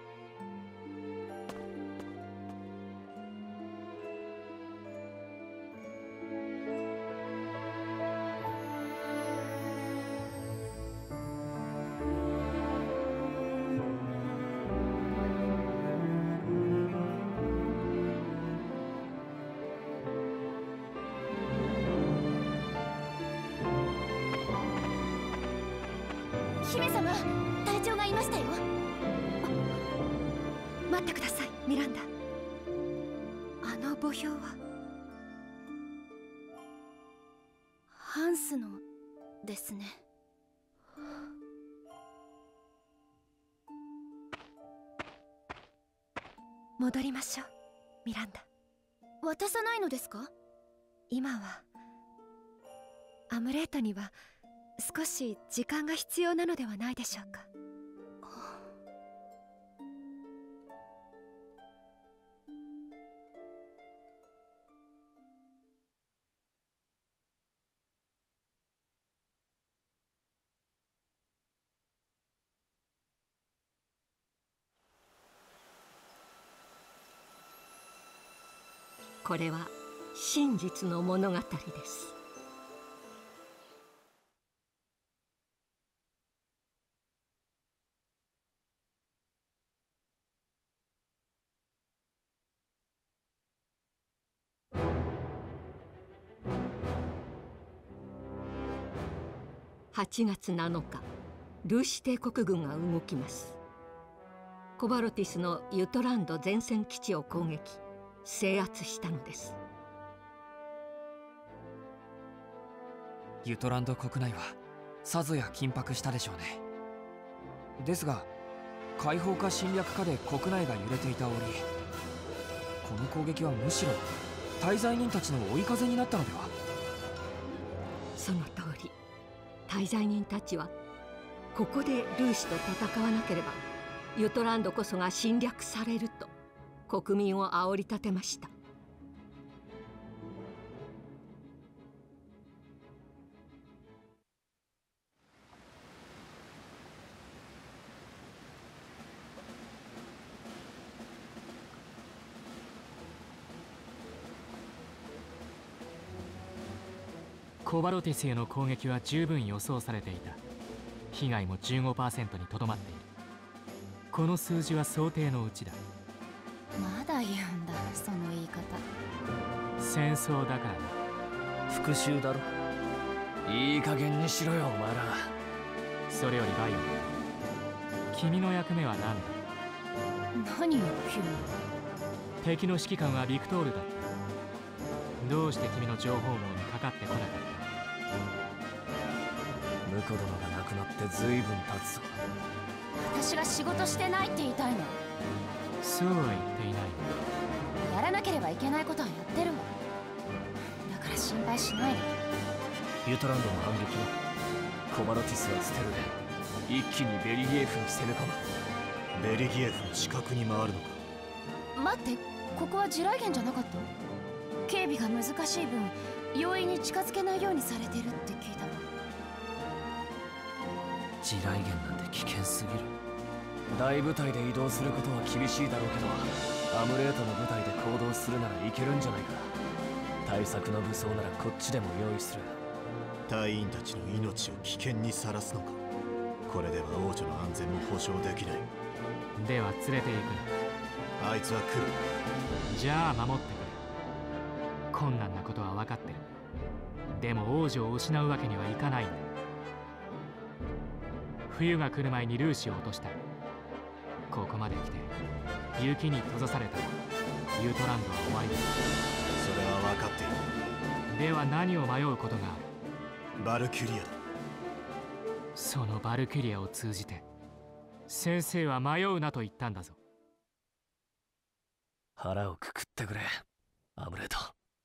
姫様、隊長がいましたよ。 待ってください、ミランダ。あの墓標はハンスのですね。 戻りましょう、ミランダ。 渡さないのですか？ 今はアムレートには少し時間が必要なのではないでしょうか。 これは真実の物語です。8月7日、ルーシ帝国軍が動きます。コバロティスのユトランド前線基地を攻撃、制圧したのです。 ユトランド国内はさぞや緊迫したでしょうね。ですが解放か侵略かで国内が揺れていた折、この攻撃はむしろ大罪人たちの追い風になったのでは。 その通り、大罪人たちはここでルーシと戦わなければユトランドこそが侵略されると国民を煽り立てました。 コバロティスへの攻撃は十分予想されていた。被害も 15% にとどまっている。この数字は想定のうちだ。 まだ言うんだ、その言い方。 戦争だからな。 復讐だろ。いい加減にしろよ、お前ら。 それよりバイオン、君の役目は何だ？ 何よ、急に。 敵の指揮官はビクトールだった。どうして君の情報網にかかってこなかった？ 婿殿が亡くなって随分経つぞ。 私が仕事してないって言いたいの？ そうは言っていない。 やらなければいけないことはやってるわ。だから心配しないで。 ユトランドの反撃はコバロティスは捨てるで一気にベリギエフに攻め込む。 ベリギエフの死角に回るのか？ 待って、ここは地雷原じゃなかった？警備が難しい分容易に近づけないようにされてるって聞いたわ。 地雷原なんて危険すぎる。 大部隊で移動することは厳しいだろうけど、アムレートの部隊で行動するならいけるんじゃないか。対策の武装ならこっちでも用意する。 隊員たちの命を危険にさらすのか。これでは王女の安全も保証できない。 では連れて行く。 あいつは来る。 じゃあ守ってくれ。困難なことは分かってる。でも王女を失うわけにはいかないんだ。冬が来る前にルーシを落としたい。ここまで来て雪に閉ざされたらユートランドは終わりだ。 それは分かっている。では何を迷うことがある。 バルキュリアだ。 そのバルキュリアを通じて先生は迷うなと言ったんだぞ。 腹をくくってくれ、アムレート。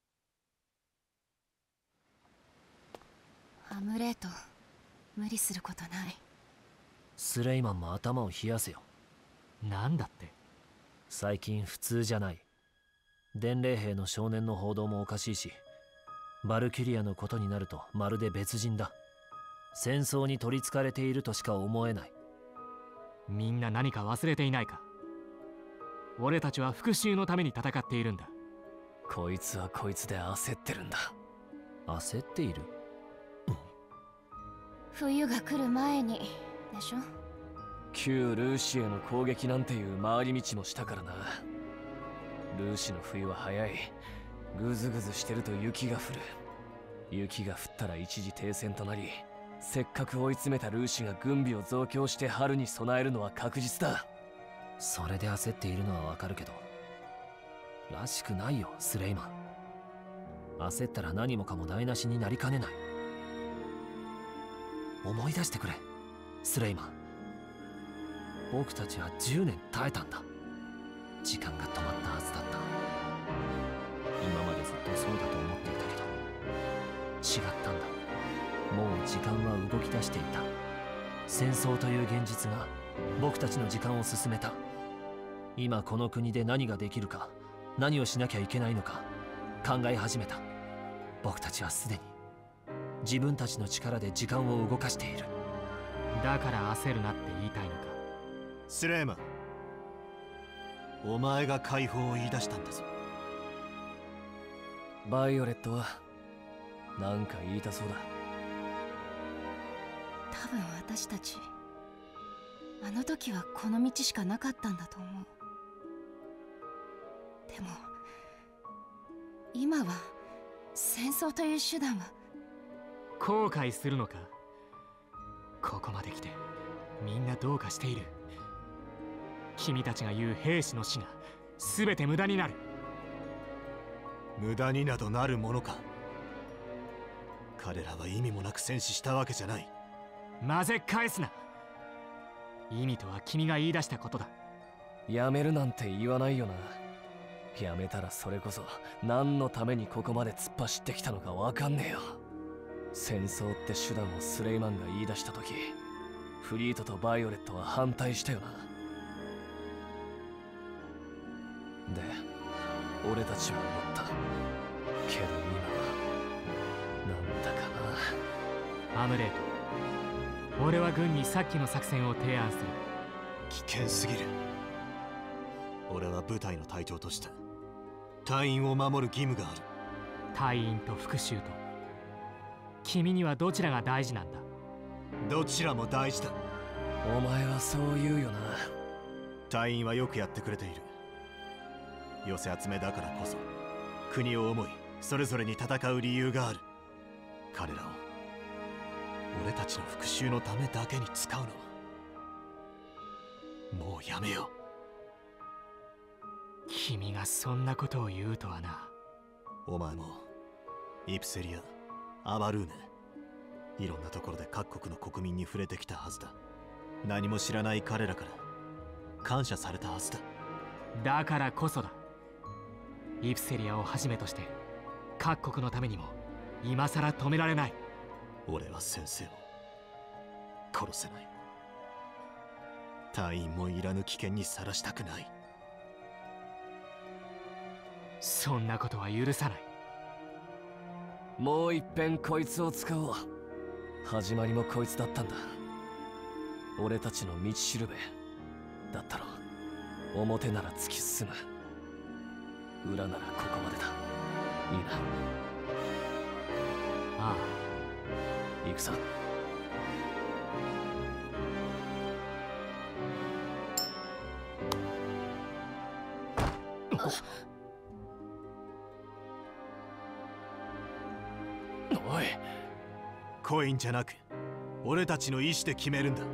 アムレート、無理することない。 スレイマンも頭を冷やせよ。 なんだって。 最近普通じゃない。伝令兵の少年の報道もおかしいし、バルキュリアのことになるとまるで別人だ。戦争に取りつかれているとしか思えない。 みんな何か忘れていないか。俺たちは復讐のために戦っているんだ。 こいつはこいつで焦ってるんだ。焦っている？ 冬が来る前にでしょ。 旧ルーシへの攻撃なんていう回り道もしたからな。ルーシの冬は早い。ぐずぐずしてると雪が降る。雪が降ったら一時停戦となり、せっかく追い詰めたルーシが軍備を増強して春に備えるのは確実だ。それで焦っているのはわかるけど、らしくないよ、スレイマン。焦ったら何もかも台無しになりかねない。思い出してくれ、スレイマン。僕たちは10年耐えたんだ。時間が止まったはずだった。今までずっとそうだと思っていたけど、違ったんだ。もう時間は動き出していた。戦争という現実が僕たちの時間を進めた。今この国で何ができるか、何をしなきゃいけないのか考え始めた。僕たちはすでに自分たちの力で時間を動かしている。 だから焦るなって言いたいのか。 スレーマン、お前が解放を言い出したんだぞ。 バイオレットは何か言いたそうだ。 多分私たちあの時はこの道しかなかったんだと思う。でも今は戦争という手段は。 後悔するのか。ここまで来てみんなどうかしている。君たちが言う兵士の死が全て無駄になる。 無駄になどなるものか。彼らは意味もなく戦死したわけじゃない。 混ぜ返すな。意味とは君が言い出したことだ。 やめるなんて言わないよな。やめたらそれこそ何のためにここまで突っ走ってきたのかわかんねえよ。戦争って手段をスレイマンが言い出した時、フリートとバイオレットは反対したよな。で、俺たちは思った。けど今はなんだかな。アムレート、俺は軍にさっきの作戦を提案する。 危険すぎる。俺は部隊の隊長として隊員を守る義務がある。 隊員と復讐と、君にはどちらが大事なんだ。 どちらも大事だ。 お前はそう言うよな。 隊員はよくやってくれている。寄せ集めだからこそ国を思いそれぞれに戦う理由がある。彼らを俺たちの復讐のためだけに使うのはもうやめよう。 君がそんなことを言うとはな。 お前もイプセリア、アバルーネ、いろんなところで各国の国民に触れてきたはずだ。何も知らない彼らから感謝されたはずだ。 だからこそだ。イプセリアをはじめとして各国のためにも今さら止められない。 俺は先生を殺せない。隊員もいらぬ危険にさらしたくない。 そんなことは許さない。 もう一遍こいつを使おう。始まりもこいつだったんだ。俺たちの道しるべ、 だったろ。表なら突き進む。裏ならここまでだ。いいな。 ああ。行くさ。 おい、コインじゃなく俺たちの意志で決めるんだ。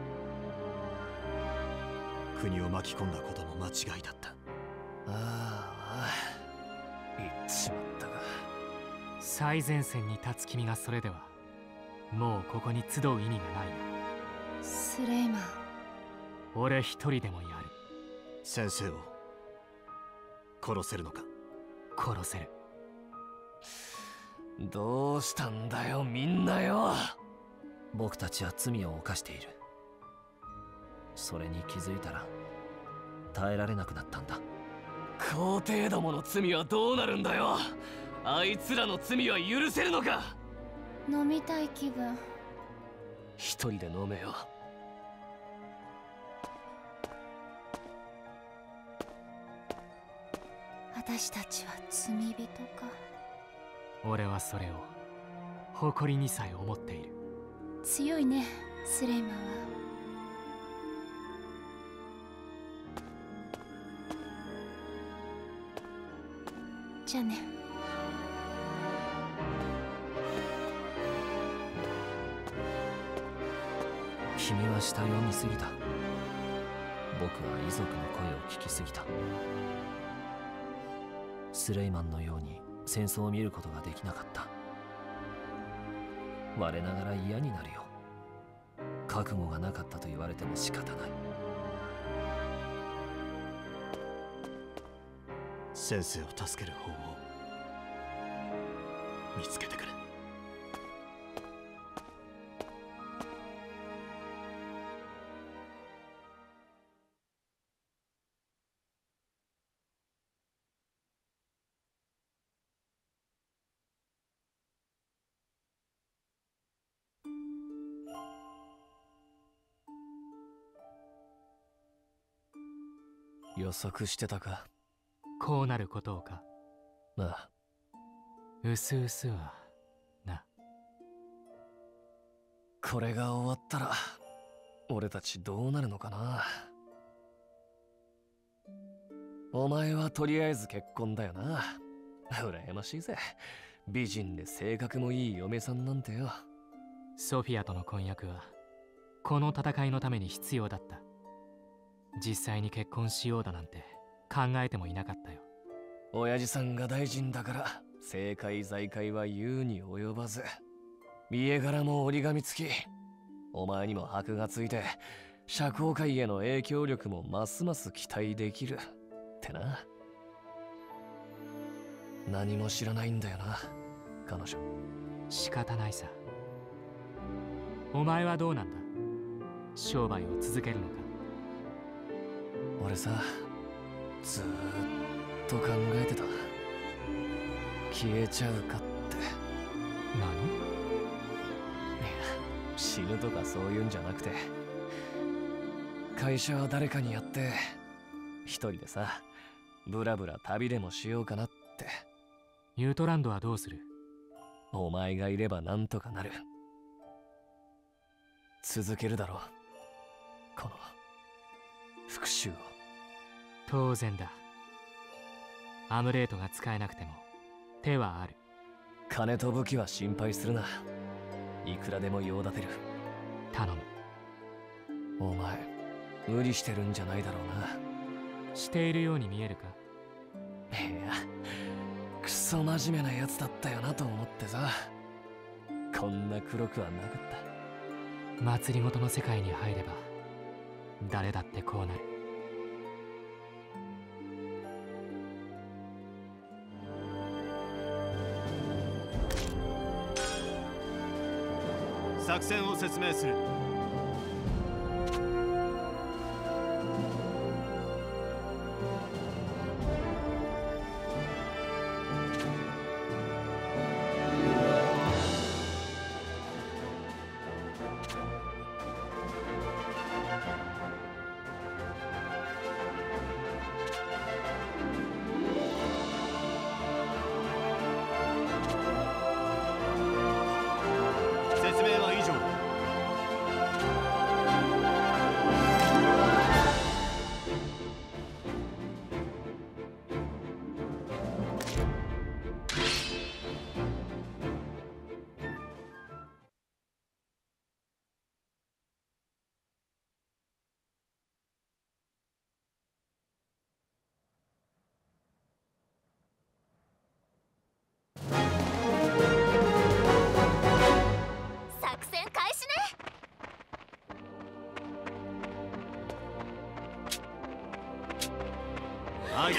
国を巻き込んだことも間違いだった。 ああ、言っちまったか。 最前線に立つ君がそれではもうここに集う意味がないな。 スレイマン、 俺一人でもやる。 先生を殺せるのか？ 殺せる。 どうしたんだよみんなよ。僕たちは罪を犯している。それに気づいたら耐えられなくなったんだ。 皇帝どもの罪はどうなるんだよ。あいつらの罪は許せるのか。 飲みたい気分。 一人で飲めよ。 私たちは罪人か。 俺はそれを誇りにさえ思っている。 強いね、スレイマンは。じゃあね。 君は下読みすぎた。僕は遺族の声を聞きすぎた。スレイマンのように戦争を見ることができなかった。我ながら嫌になるよ。覚悟がなかったと言われても仕方ない。 先生を助ける方法を見つけてくれ。 予測してたか。 こうなることをか。 ああ。 うすうすはな。 これが終わったら俺たちどうなるのかな。お前はとりあえず結婚だよな。羨ましいぜ。美人で性格もいい嫁さんなんてよ。 ソフィアとの婚約はこの戦いのために必要だった。実際に結婚しようだなんて考えてもいなかったよ。 親父さんが大臣だから政界財界は言うに及ばず、家柄も折り紙付き。お前にも箔がついて社交界への影響力もますます期待できるってな。何も知らないんだよな彼女。 仕方ないさ。お前はどうなんだ。商売を続けるのか。 俺さ、ずーっと考えてた。消えちゃうかって。 何？ いや、死ぬとかそういうんじゃなくて、会社は誰かにやって一人でさ、ブラブラ旅でもしようかなって。 ユートランドはどうする？ お前がいればなんとかなる。続けるだろう、この復讐を。 当然だ。アムレートが使えなくても手はある。 金と武器は心配するな。いくらでも用立てる。 頼む。お前無理してるんじゃないだろうな。しているように見えるか？ いや、クソ真面目なやつだったよなと思ってさ。こんな黒くはなかった。 祭りごとの世界に入れば誰だってこうなる。 作戦を説明する。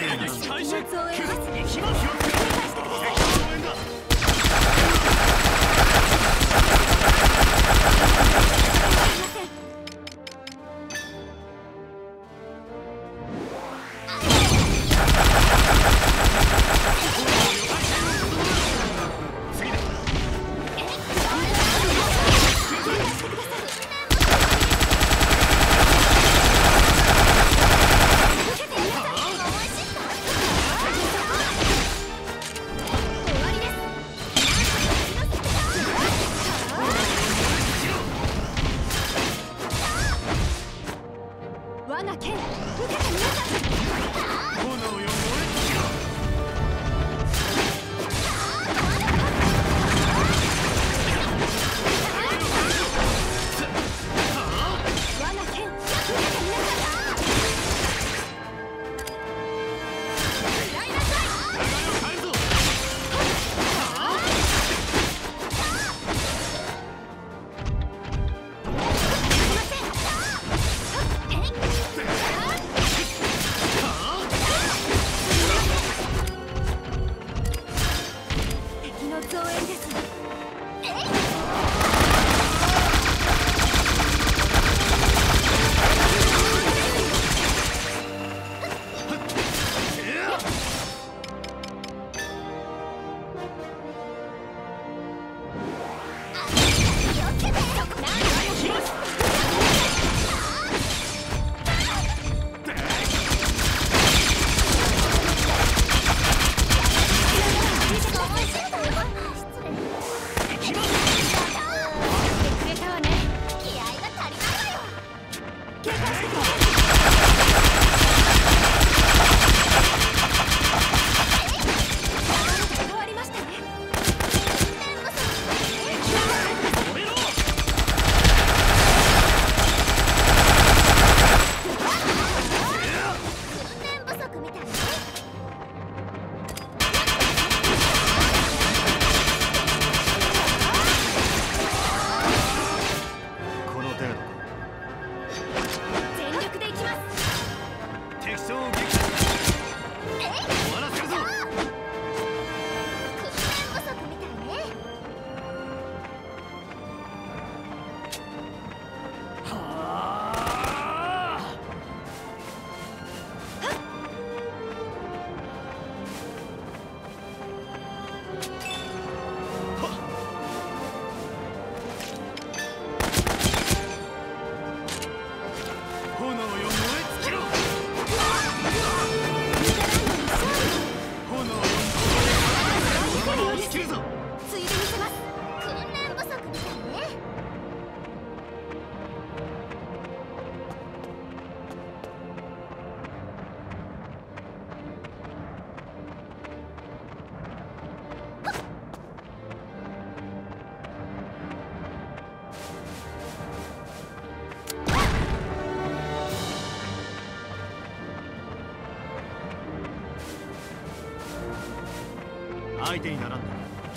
相手にならんだ。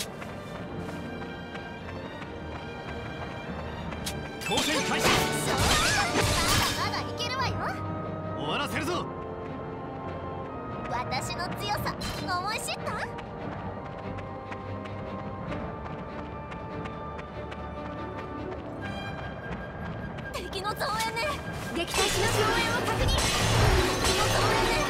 当選開始。 まだいけるわよ。 終わらせるぞ。 私の強さ思い知った？敵の増援ね。撃退します。増援を確認。敵の増援ね。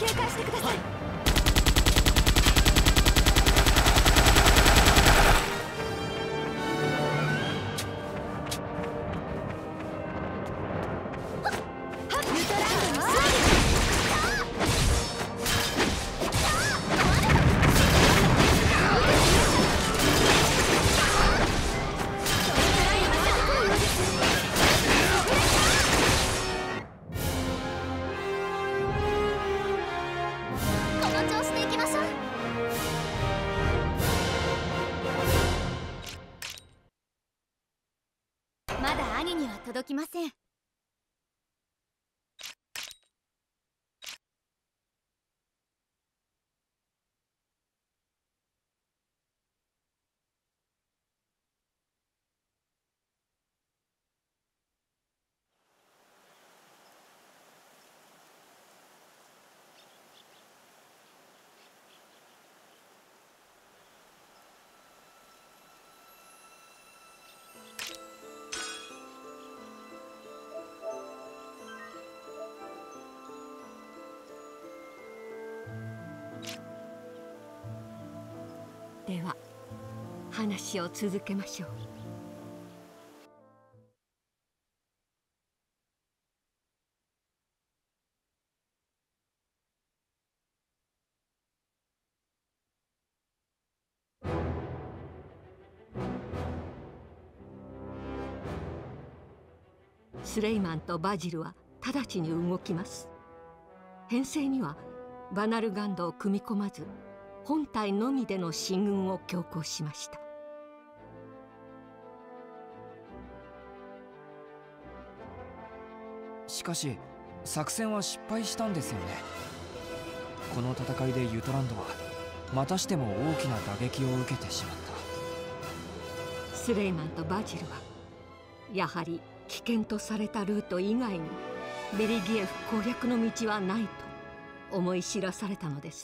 警戒してください。 まだ兄には届きません。 では話を続けましょう。スレイマンとバジルは直ちに動きます。編成にはバナルガンドを組み込まず、本体のみでの進軍を強行しました。 しかし作戦は失敗したんですよね。この戦いでユトランドはまたしても大きな打撃を受けてしまった。 スレイマンとバジルはやはり危険とされたルート以外にベリギエフ攻略の道はないと思い知らされたのです。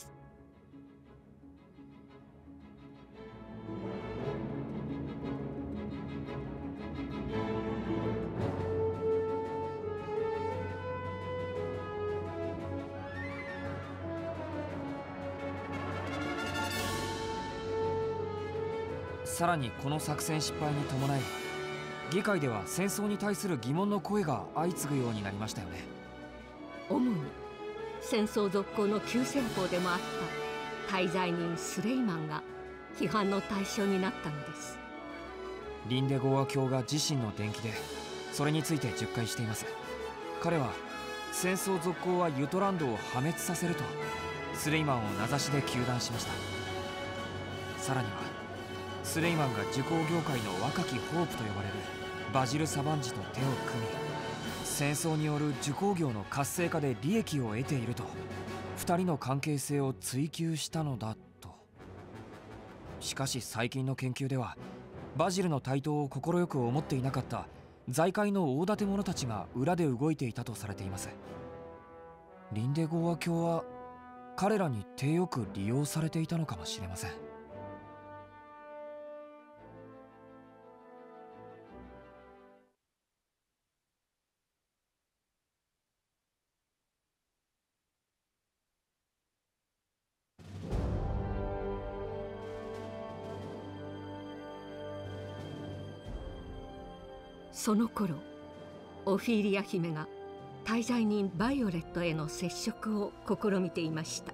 さらにこの作戦失敗に伴い、議会では戦争に対する疑問の声が相次ぐようになりましたよね。 主に戦争続行の急先鋒でもあった大罪人スレイマンが批判の対象になったのです。 リンデゴア卿が自身の伝記でそれについて述回しています。彼は戦争続行はユトランドを破滅させるとスレイマンを名指しで糾弾しました。さらにはスレイマンが受工業界の若きホープと呼ばれるバジル・サバンジと手を組み、戦争による受工業の活性化で利益を得ていると2人の関係性を追求したのだと。しかし最近の研究ではバジルの台頭を快く思っていなかった財界の大立者たちが裏で動いていたとされています。リンデゴア卿は彼らに手よく利用されていたのかもしれません。 その頃オフィーリア姫が大罪人バイオレットへの接触を試みていました。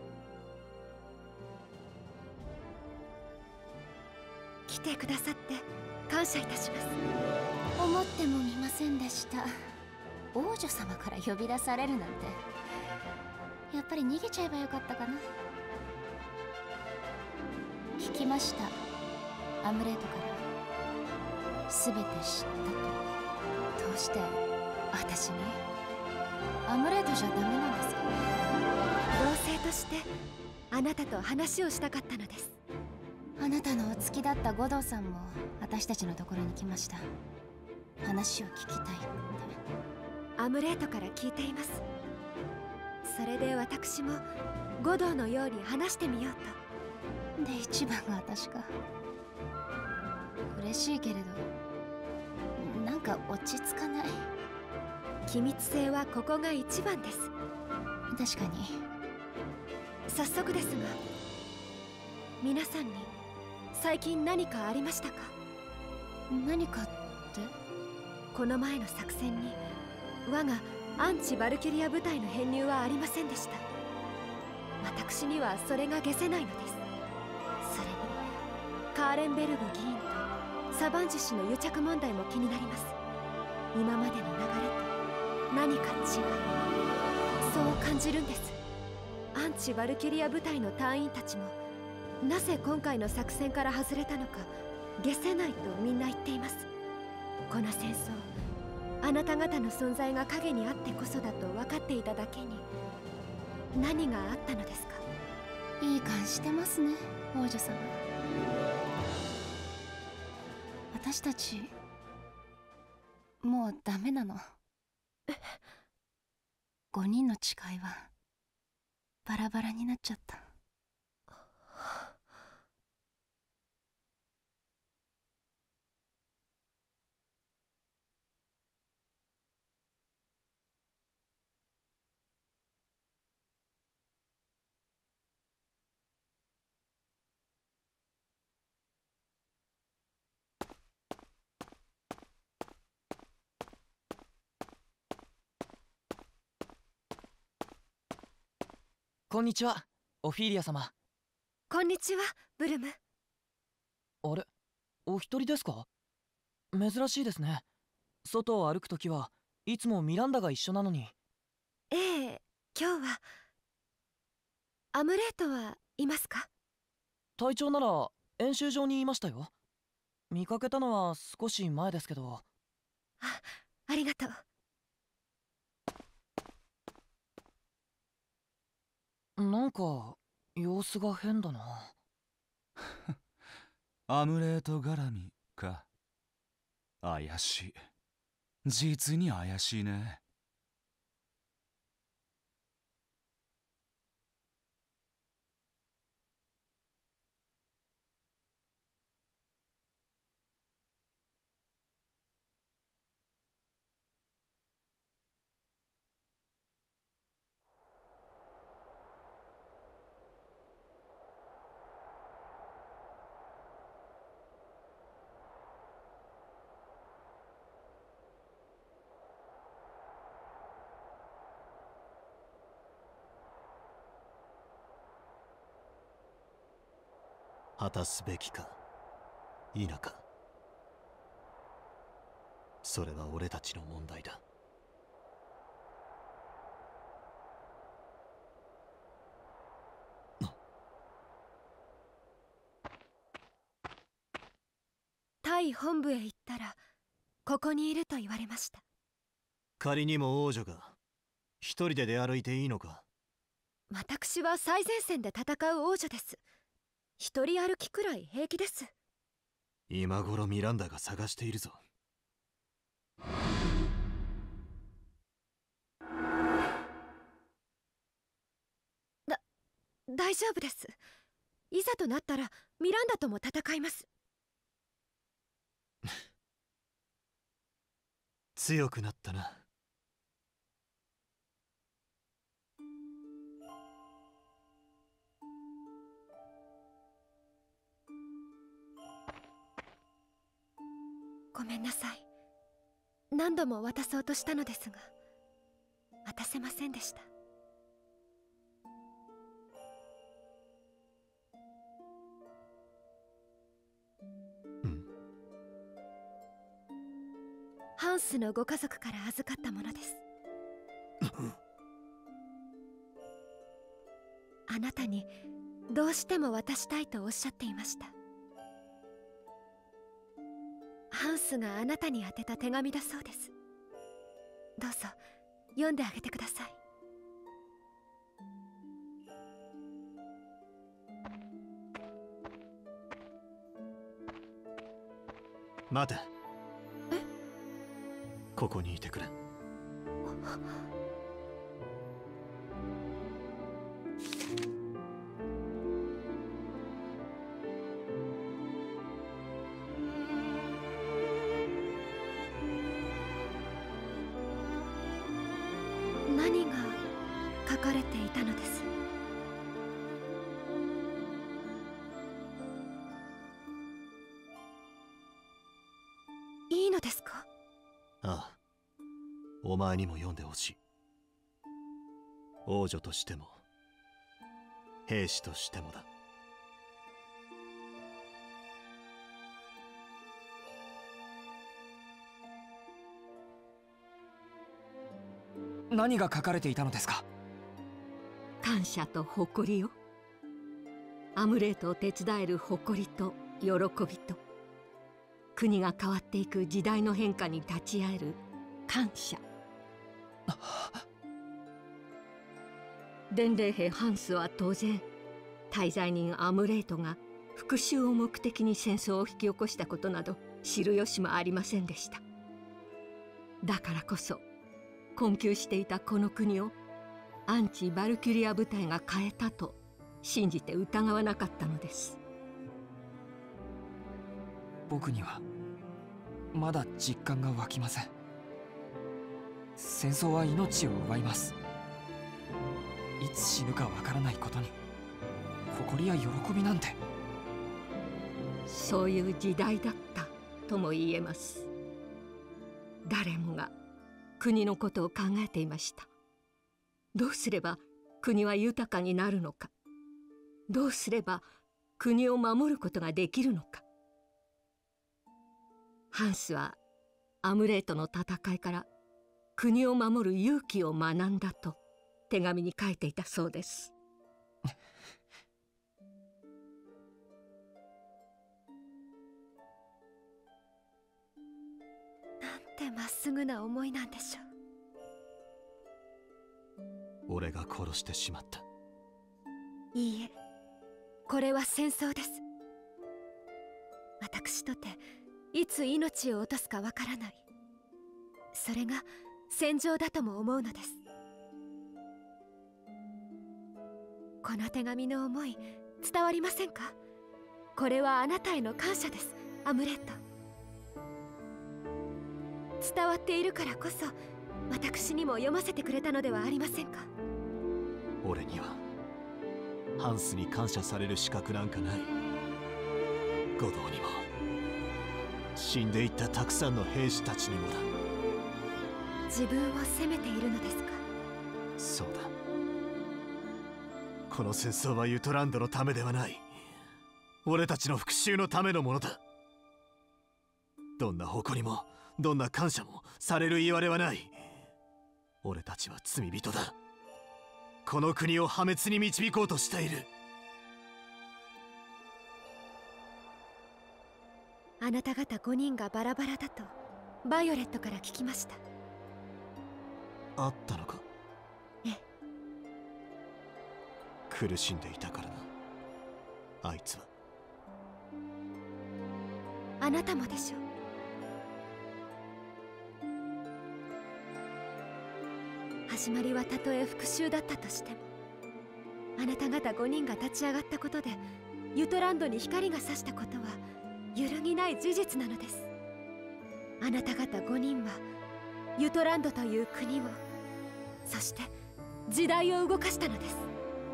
来てくださって感謝いたします。 思ってもみませんでした。王女様から呼び出されるなんて。やっぱり逃げちゃえばよかったかな。聞きました。アムレートから全て知ったと。どうして私に？アムレートじゃダメなんですか？ 同性としてあなたと話をしたかったのです。 あなたのお付きだった護道さんも私たちのところに来ました。話を聞きたいって。 アムレートから聞いています。それで私も護道のように話してみようと。 で一番が私か。嬉しいけれどなんか落ち着かない。 機密性はここが一番です。 確かに早速ですが、皆さんに最近何かありましたか？ 何かって？ この前の作戦に我がアンチ・バルキュリア部隊の編入はありませんでした。私にはそれが解せないのです。それにカーレンベルグ議員とサバンジュ氏の癒着問題も気になります。今までの流れと何か違う、そう感じるんです。アンチ・バルキュリア部隊の隊員たちもなぜ今回の作戦から外れたのか解せないとみんな言っています。この戦争、あなた方の存在が影にあってこそだと分かっていただけに何があったのですか？ いい感じしてますね、王女様。私たちもうダメなの。5人の誓いはバラバラになっちゃった。 こんにちは、オフィーリア様。 こんにちは、ブルム。 あれ、お一人ですか？珍しいですね。外を歩くときはいつもミランダが一緒なのに。 ええ、今日は。アムレートはいますか？ 隊長なら演習場にいましたよ。見かけたのは少し前ですけど。 ありがとう。 なんか様子が変だな。 アムレート絡みか。怪しい。実に怪しいね。 果たすべきか否か、それは俺たちの問題だ。 対本部へ行ったらここにいると言われました。 仮にも王女が一人で出歩いていいのか？ 私は最前線で戦う王女です。一人歩きくらい平気です。 今頃ミランダが探しているぞ。 大丈夫です。いざとなったらミランダとも戦います。 強くなったな。 ごめんなさい。何度も渡そうとしたのですが渡せませんでした。ハンスのご家族から預かったものです。あなたにどうしても渡したいとおっしゃっていました。ハンスがあなたに宛てた手紙だそうです。どうぞ読んであげてください。 待て。ここにいてくれ。 何が書かれていたのです？ のですか？ ああ、お前にも読んでほしい。王女としても兵士としてもだ。 何が書かれていたのですか？ 感謝と誇りよ。アムレートを手伝える誇りと喜びと、国が変わっていく時代の変化に立ち会える感謝。伝令兵ハンスは当然、大罪人アムレートが復讐を目的に戦争を引き起こしたことなど知る由もありませんでした。だからこそ困窮していたこの国をアンチ・バルキュリア部隊が変えたと信じて疑わなかったのです。 僕にはまだ実感が湧きません。戦争は命を奪います。いつ死ぬかわからないことに誇りや喜びなんて。 そういう時代だったとも言えます。誰もが国のことを考えていました。どうすれば国は豊かになるのか、どうすれば国を守ることができるのか。ハンスはアムレートの戦いから国を守る勇気を学んだと手紙に書いていたそうです。 なんてまっすぐな思いなんでしょう。 俺が殺してしまった。 いいえ、これは戦争です。私とていつ命を落とすかわからない。それが戦場だとも思うのです。この手紙の思い伝わりませんか？これはあなたへの感謝です、アムレット。伝わっているからこそ私にも読ませてくれたのではありませんか？ 俺にはハンスに感謝される資格なんかない。護道にも死んでいったたくさんの兵士たちにもだ。 自分を責めているのですか？ そうだ。この戦争はユトランドのためではない。俺たちの復讐のためのものだ。どんな誇りもどんな感謝もされる言われはない。俺たちは罪人だ。この国を破滅に導こうとしている。 あなた方5人がバラバラだとバイオレットから聞きました。 あったのか？ ええ。 苦しんでいたからな、あいつは。 あなたもでしょう。始まりはたとえ復讐だったとしても、あなた方5人が立ち上がったことでユトランドに光が差したことは揺るぎない事実なのです。あなた方5人はユトランドという国を、そして時代を動かしたのです。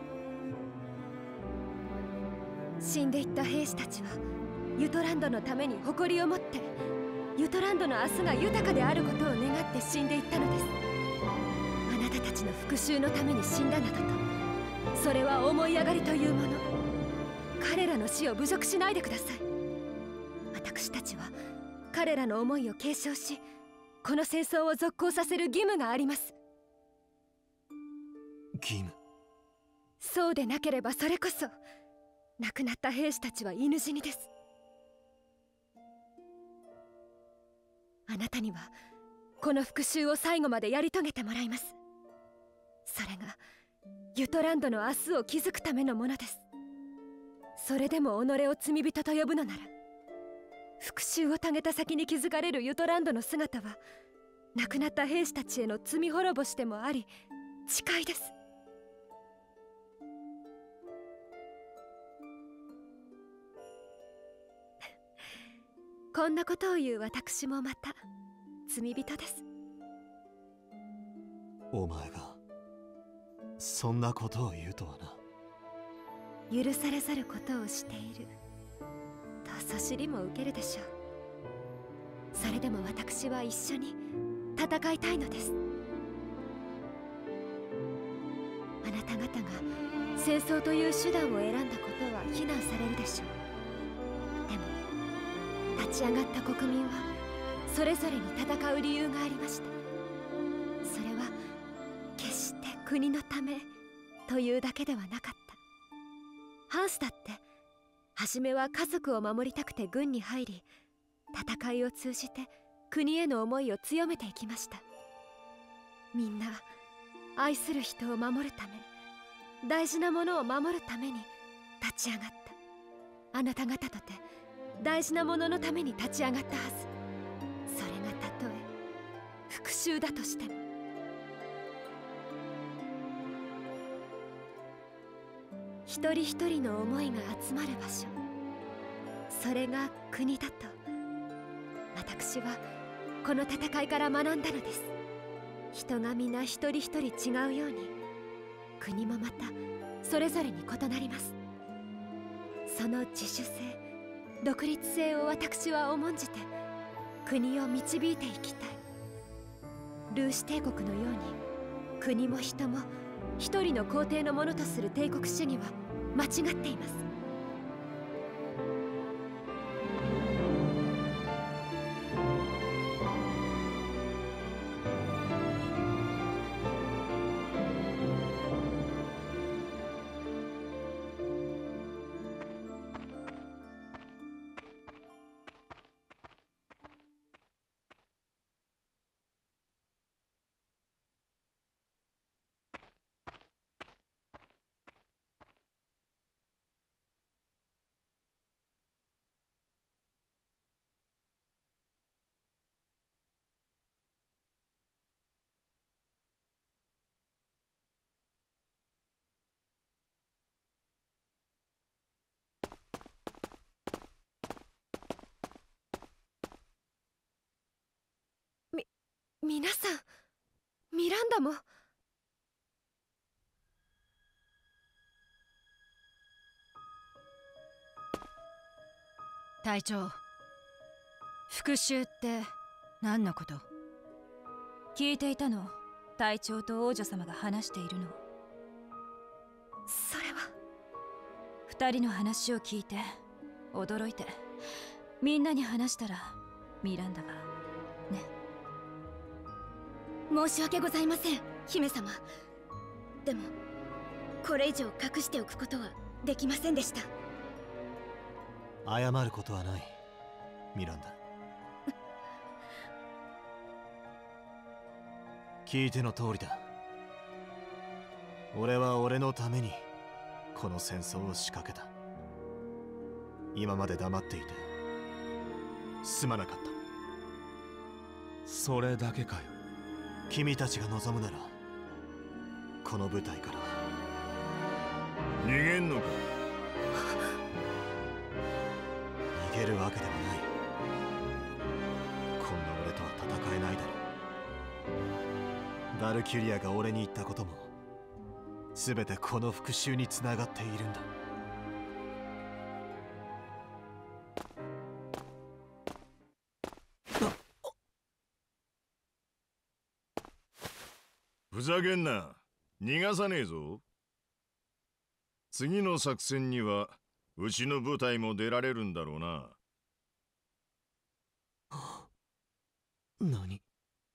死んでいった兵士たちはユトランドのために誇りを持ってユトランドの明日が豊かであることを願って死んでいったのです。あなたたちの復讐のために死んだなどと、それは思い上がりというもの。彼らの死を侮辱しないでください。私たちは彼らの思いを継承し、この戦争を続行させる義務があります。 義務？ そうでなければそれこそ亡くなった兵士たちは犬死にです。あなたにはこの復讐を最後までやり遂げてもらいます。それがユトランドの明日を築くためのものです。それでも己を罪人と呼ぶのなら、復讐を遂げた先に築かれるユトランドの姿は亡くなった兵士たちへの罪滅ぼしでもあり誓いです。こんなことを言う私もまた罪人です。 お前がそんなことを言うとはな。 許されざることをしているとそしりも受けるでしょう。 それでも私は一緒に戦いたいのです。あなた方が戦争という手段を選んだことは非難されるでしょう。でも立ち上がった国民はそれぞれに戦う理由がありました。それは決して国のためというだけではなかった。ハンスだって初めは家族を守りたくて軍に入り、戦いを通じて国への思いを強めていきました。みんな愛する人を守るため、大事なものを守るために立ち上がった。あなた方とて大事なもののために立ち上がったはず。それがたとえ復讐だとしても。一人一人の思いが集まる場所、それが国だと私はこの戦いから学んだのです。人が皆一人一人違うように、国もまたそれぞれに異なります。その自主性、独立性を私は重んじて国を導いていきたい。ルーシ帝国のように国も人も一人の皇帝のものとする帝国主義は間違っています。皆さん、ミランダも。 隊長、復讐って何のこと？聞いていたの、隊長と王女様が話しているの。 それは二人の話を聞いて驚いて、みんなに話したらミランダがね。 申し訳ございません、姫様。でもこれ以上隠しておくことはできませんでした。 謝ることはない、ミランダ。聞いての通りだ。俺は俺のためにこの戦争を仕掛けた。今まで黙っていてすまなかった。 それだけかよ。 君たちが望むならこの舞台から逃げんのか？ 逃げるわけではない。こんな俺とは戦えないだろう。バルキュリアが俺に言ったことも全てこの復讐につながっているんだ。 ふざけんな。逃がさねえぞ。次の作戦にはうちの部隊も出られるんだろうな。 何？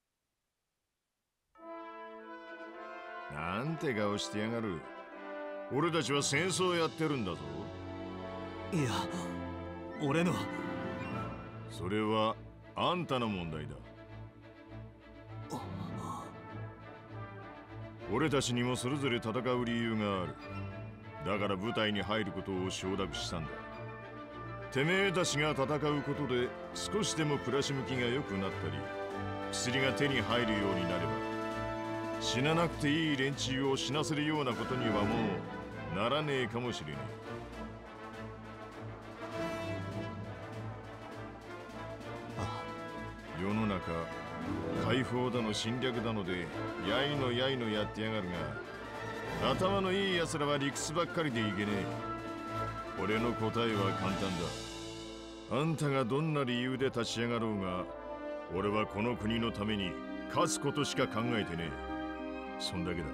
なんて顔してやがる。俺たちは戦争やってるんだぞ。 いや、俺の。 それはあんたの問題だ。俺たちにもそれぞれ戦う理由がある。だから部隊に入ることを承諾したんだ。てめえたちが戦うことで少しでも暮らし向きが良くなったり、薬が手に入るようになれば、死ななくていい連中を死なせるようなことにはもうならねえかもしれねえ。世の中解放だの侵略だのでやいのやいのやってやがるが、頭のいい奴らは理屈ばっかりでいけねえ。俺の答えは簡単だ。あんたがどんな理由で立ち上がろうが俺はこの国のために勝つことしか考えてねえ。そんだけだ。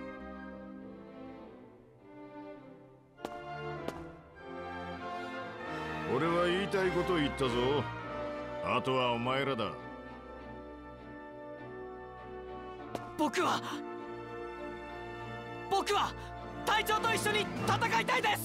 俺は言いたいことを言ったぞ。あとはお前らだ。 僕は隊長と一緒に戦いたいです。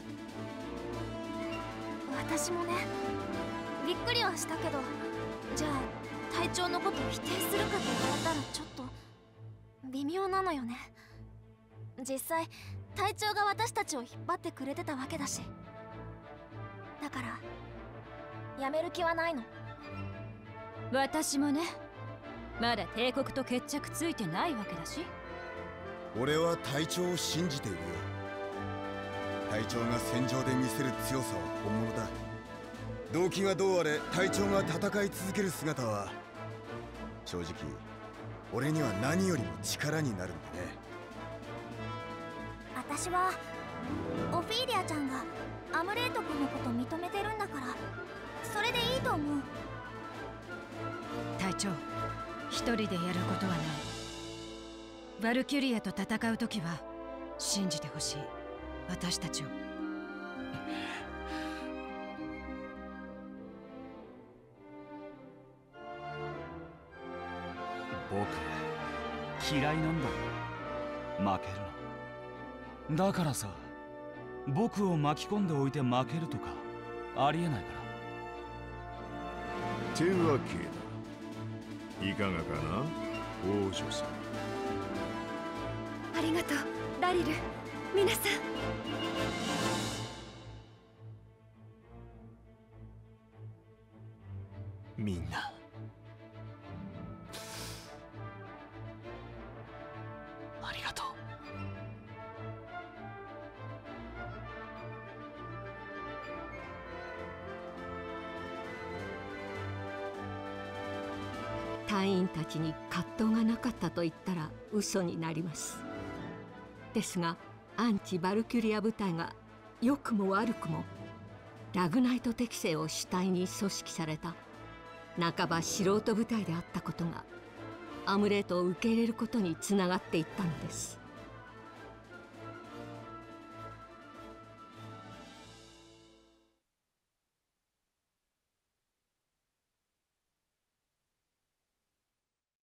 私もね、びっくりはしたけど、じゃあ隊長のことを否定するかと言われたらちょっと微妙なのよね。実際隊長が私たちを引っ張ってくれてたわけだし、だからやめる気はないの。 私もね、まだ帝国と決着ついてないわけだし。 俺は隊長を信じているよ。隊長が戦場で見せる強さは本物だ。動機がどうあれ隊長が戦い続ける姿は正直俺には何よりも力になるんだね。 私はオフィーリアちゃんがアムレート君のこと認めてるんだから、それでいいと思う。 隊長、一人でやることはない。バルキュリアと戦うときは信じてほしい、私たちを。 僕嫌いなんだよ、負けるの。だからさ、僕を巻き込んでおいて負けるとかありえないから。 ってわけだ。いかがかな、王女さん。 ありがとうラリル、皆さん。 みんなありがとう。 隊員たちに葛藤がなかったと言ったら嘘になります。ですがアンチ・バルキュリア部隊が良くも悪くもラグナイト適性を主体に組織された半ば素人部隊であったことがアムレートを受け入れることにつながっていったのです。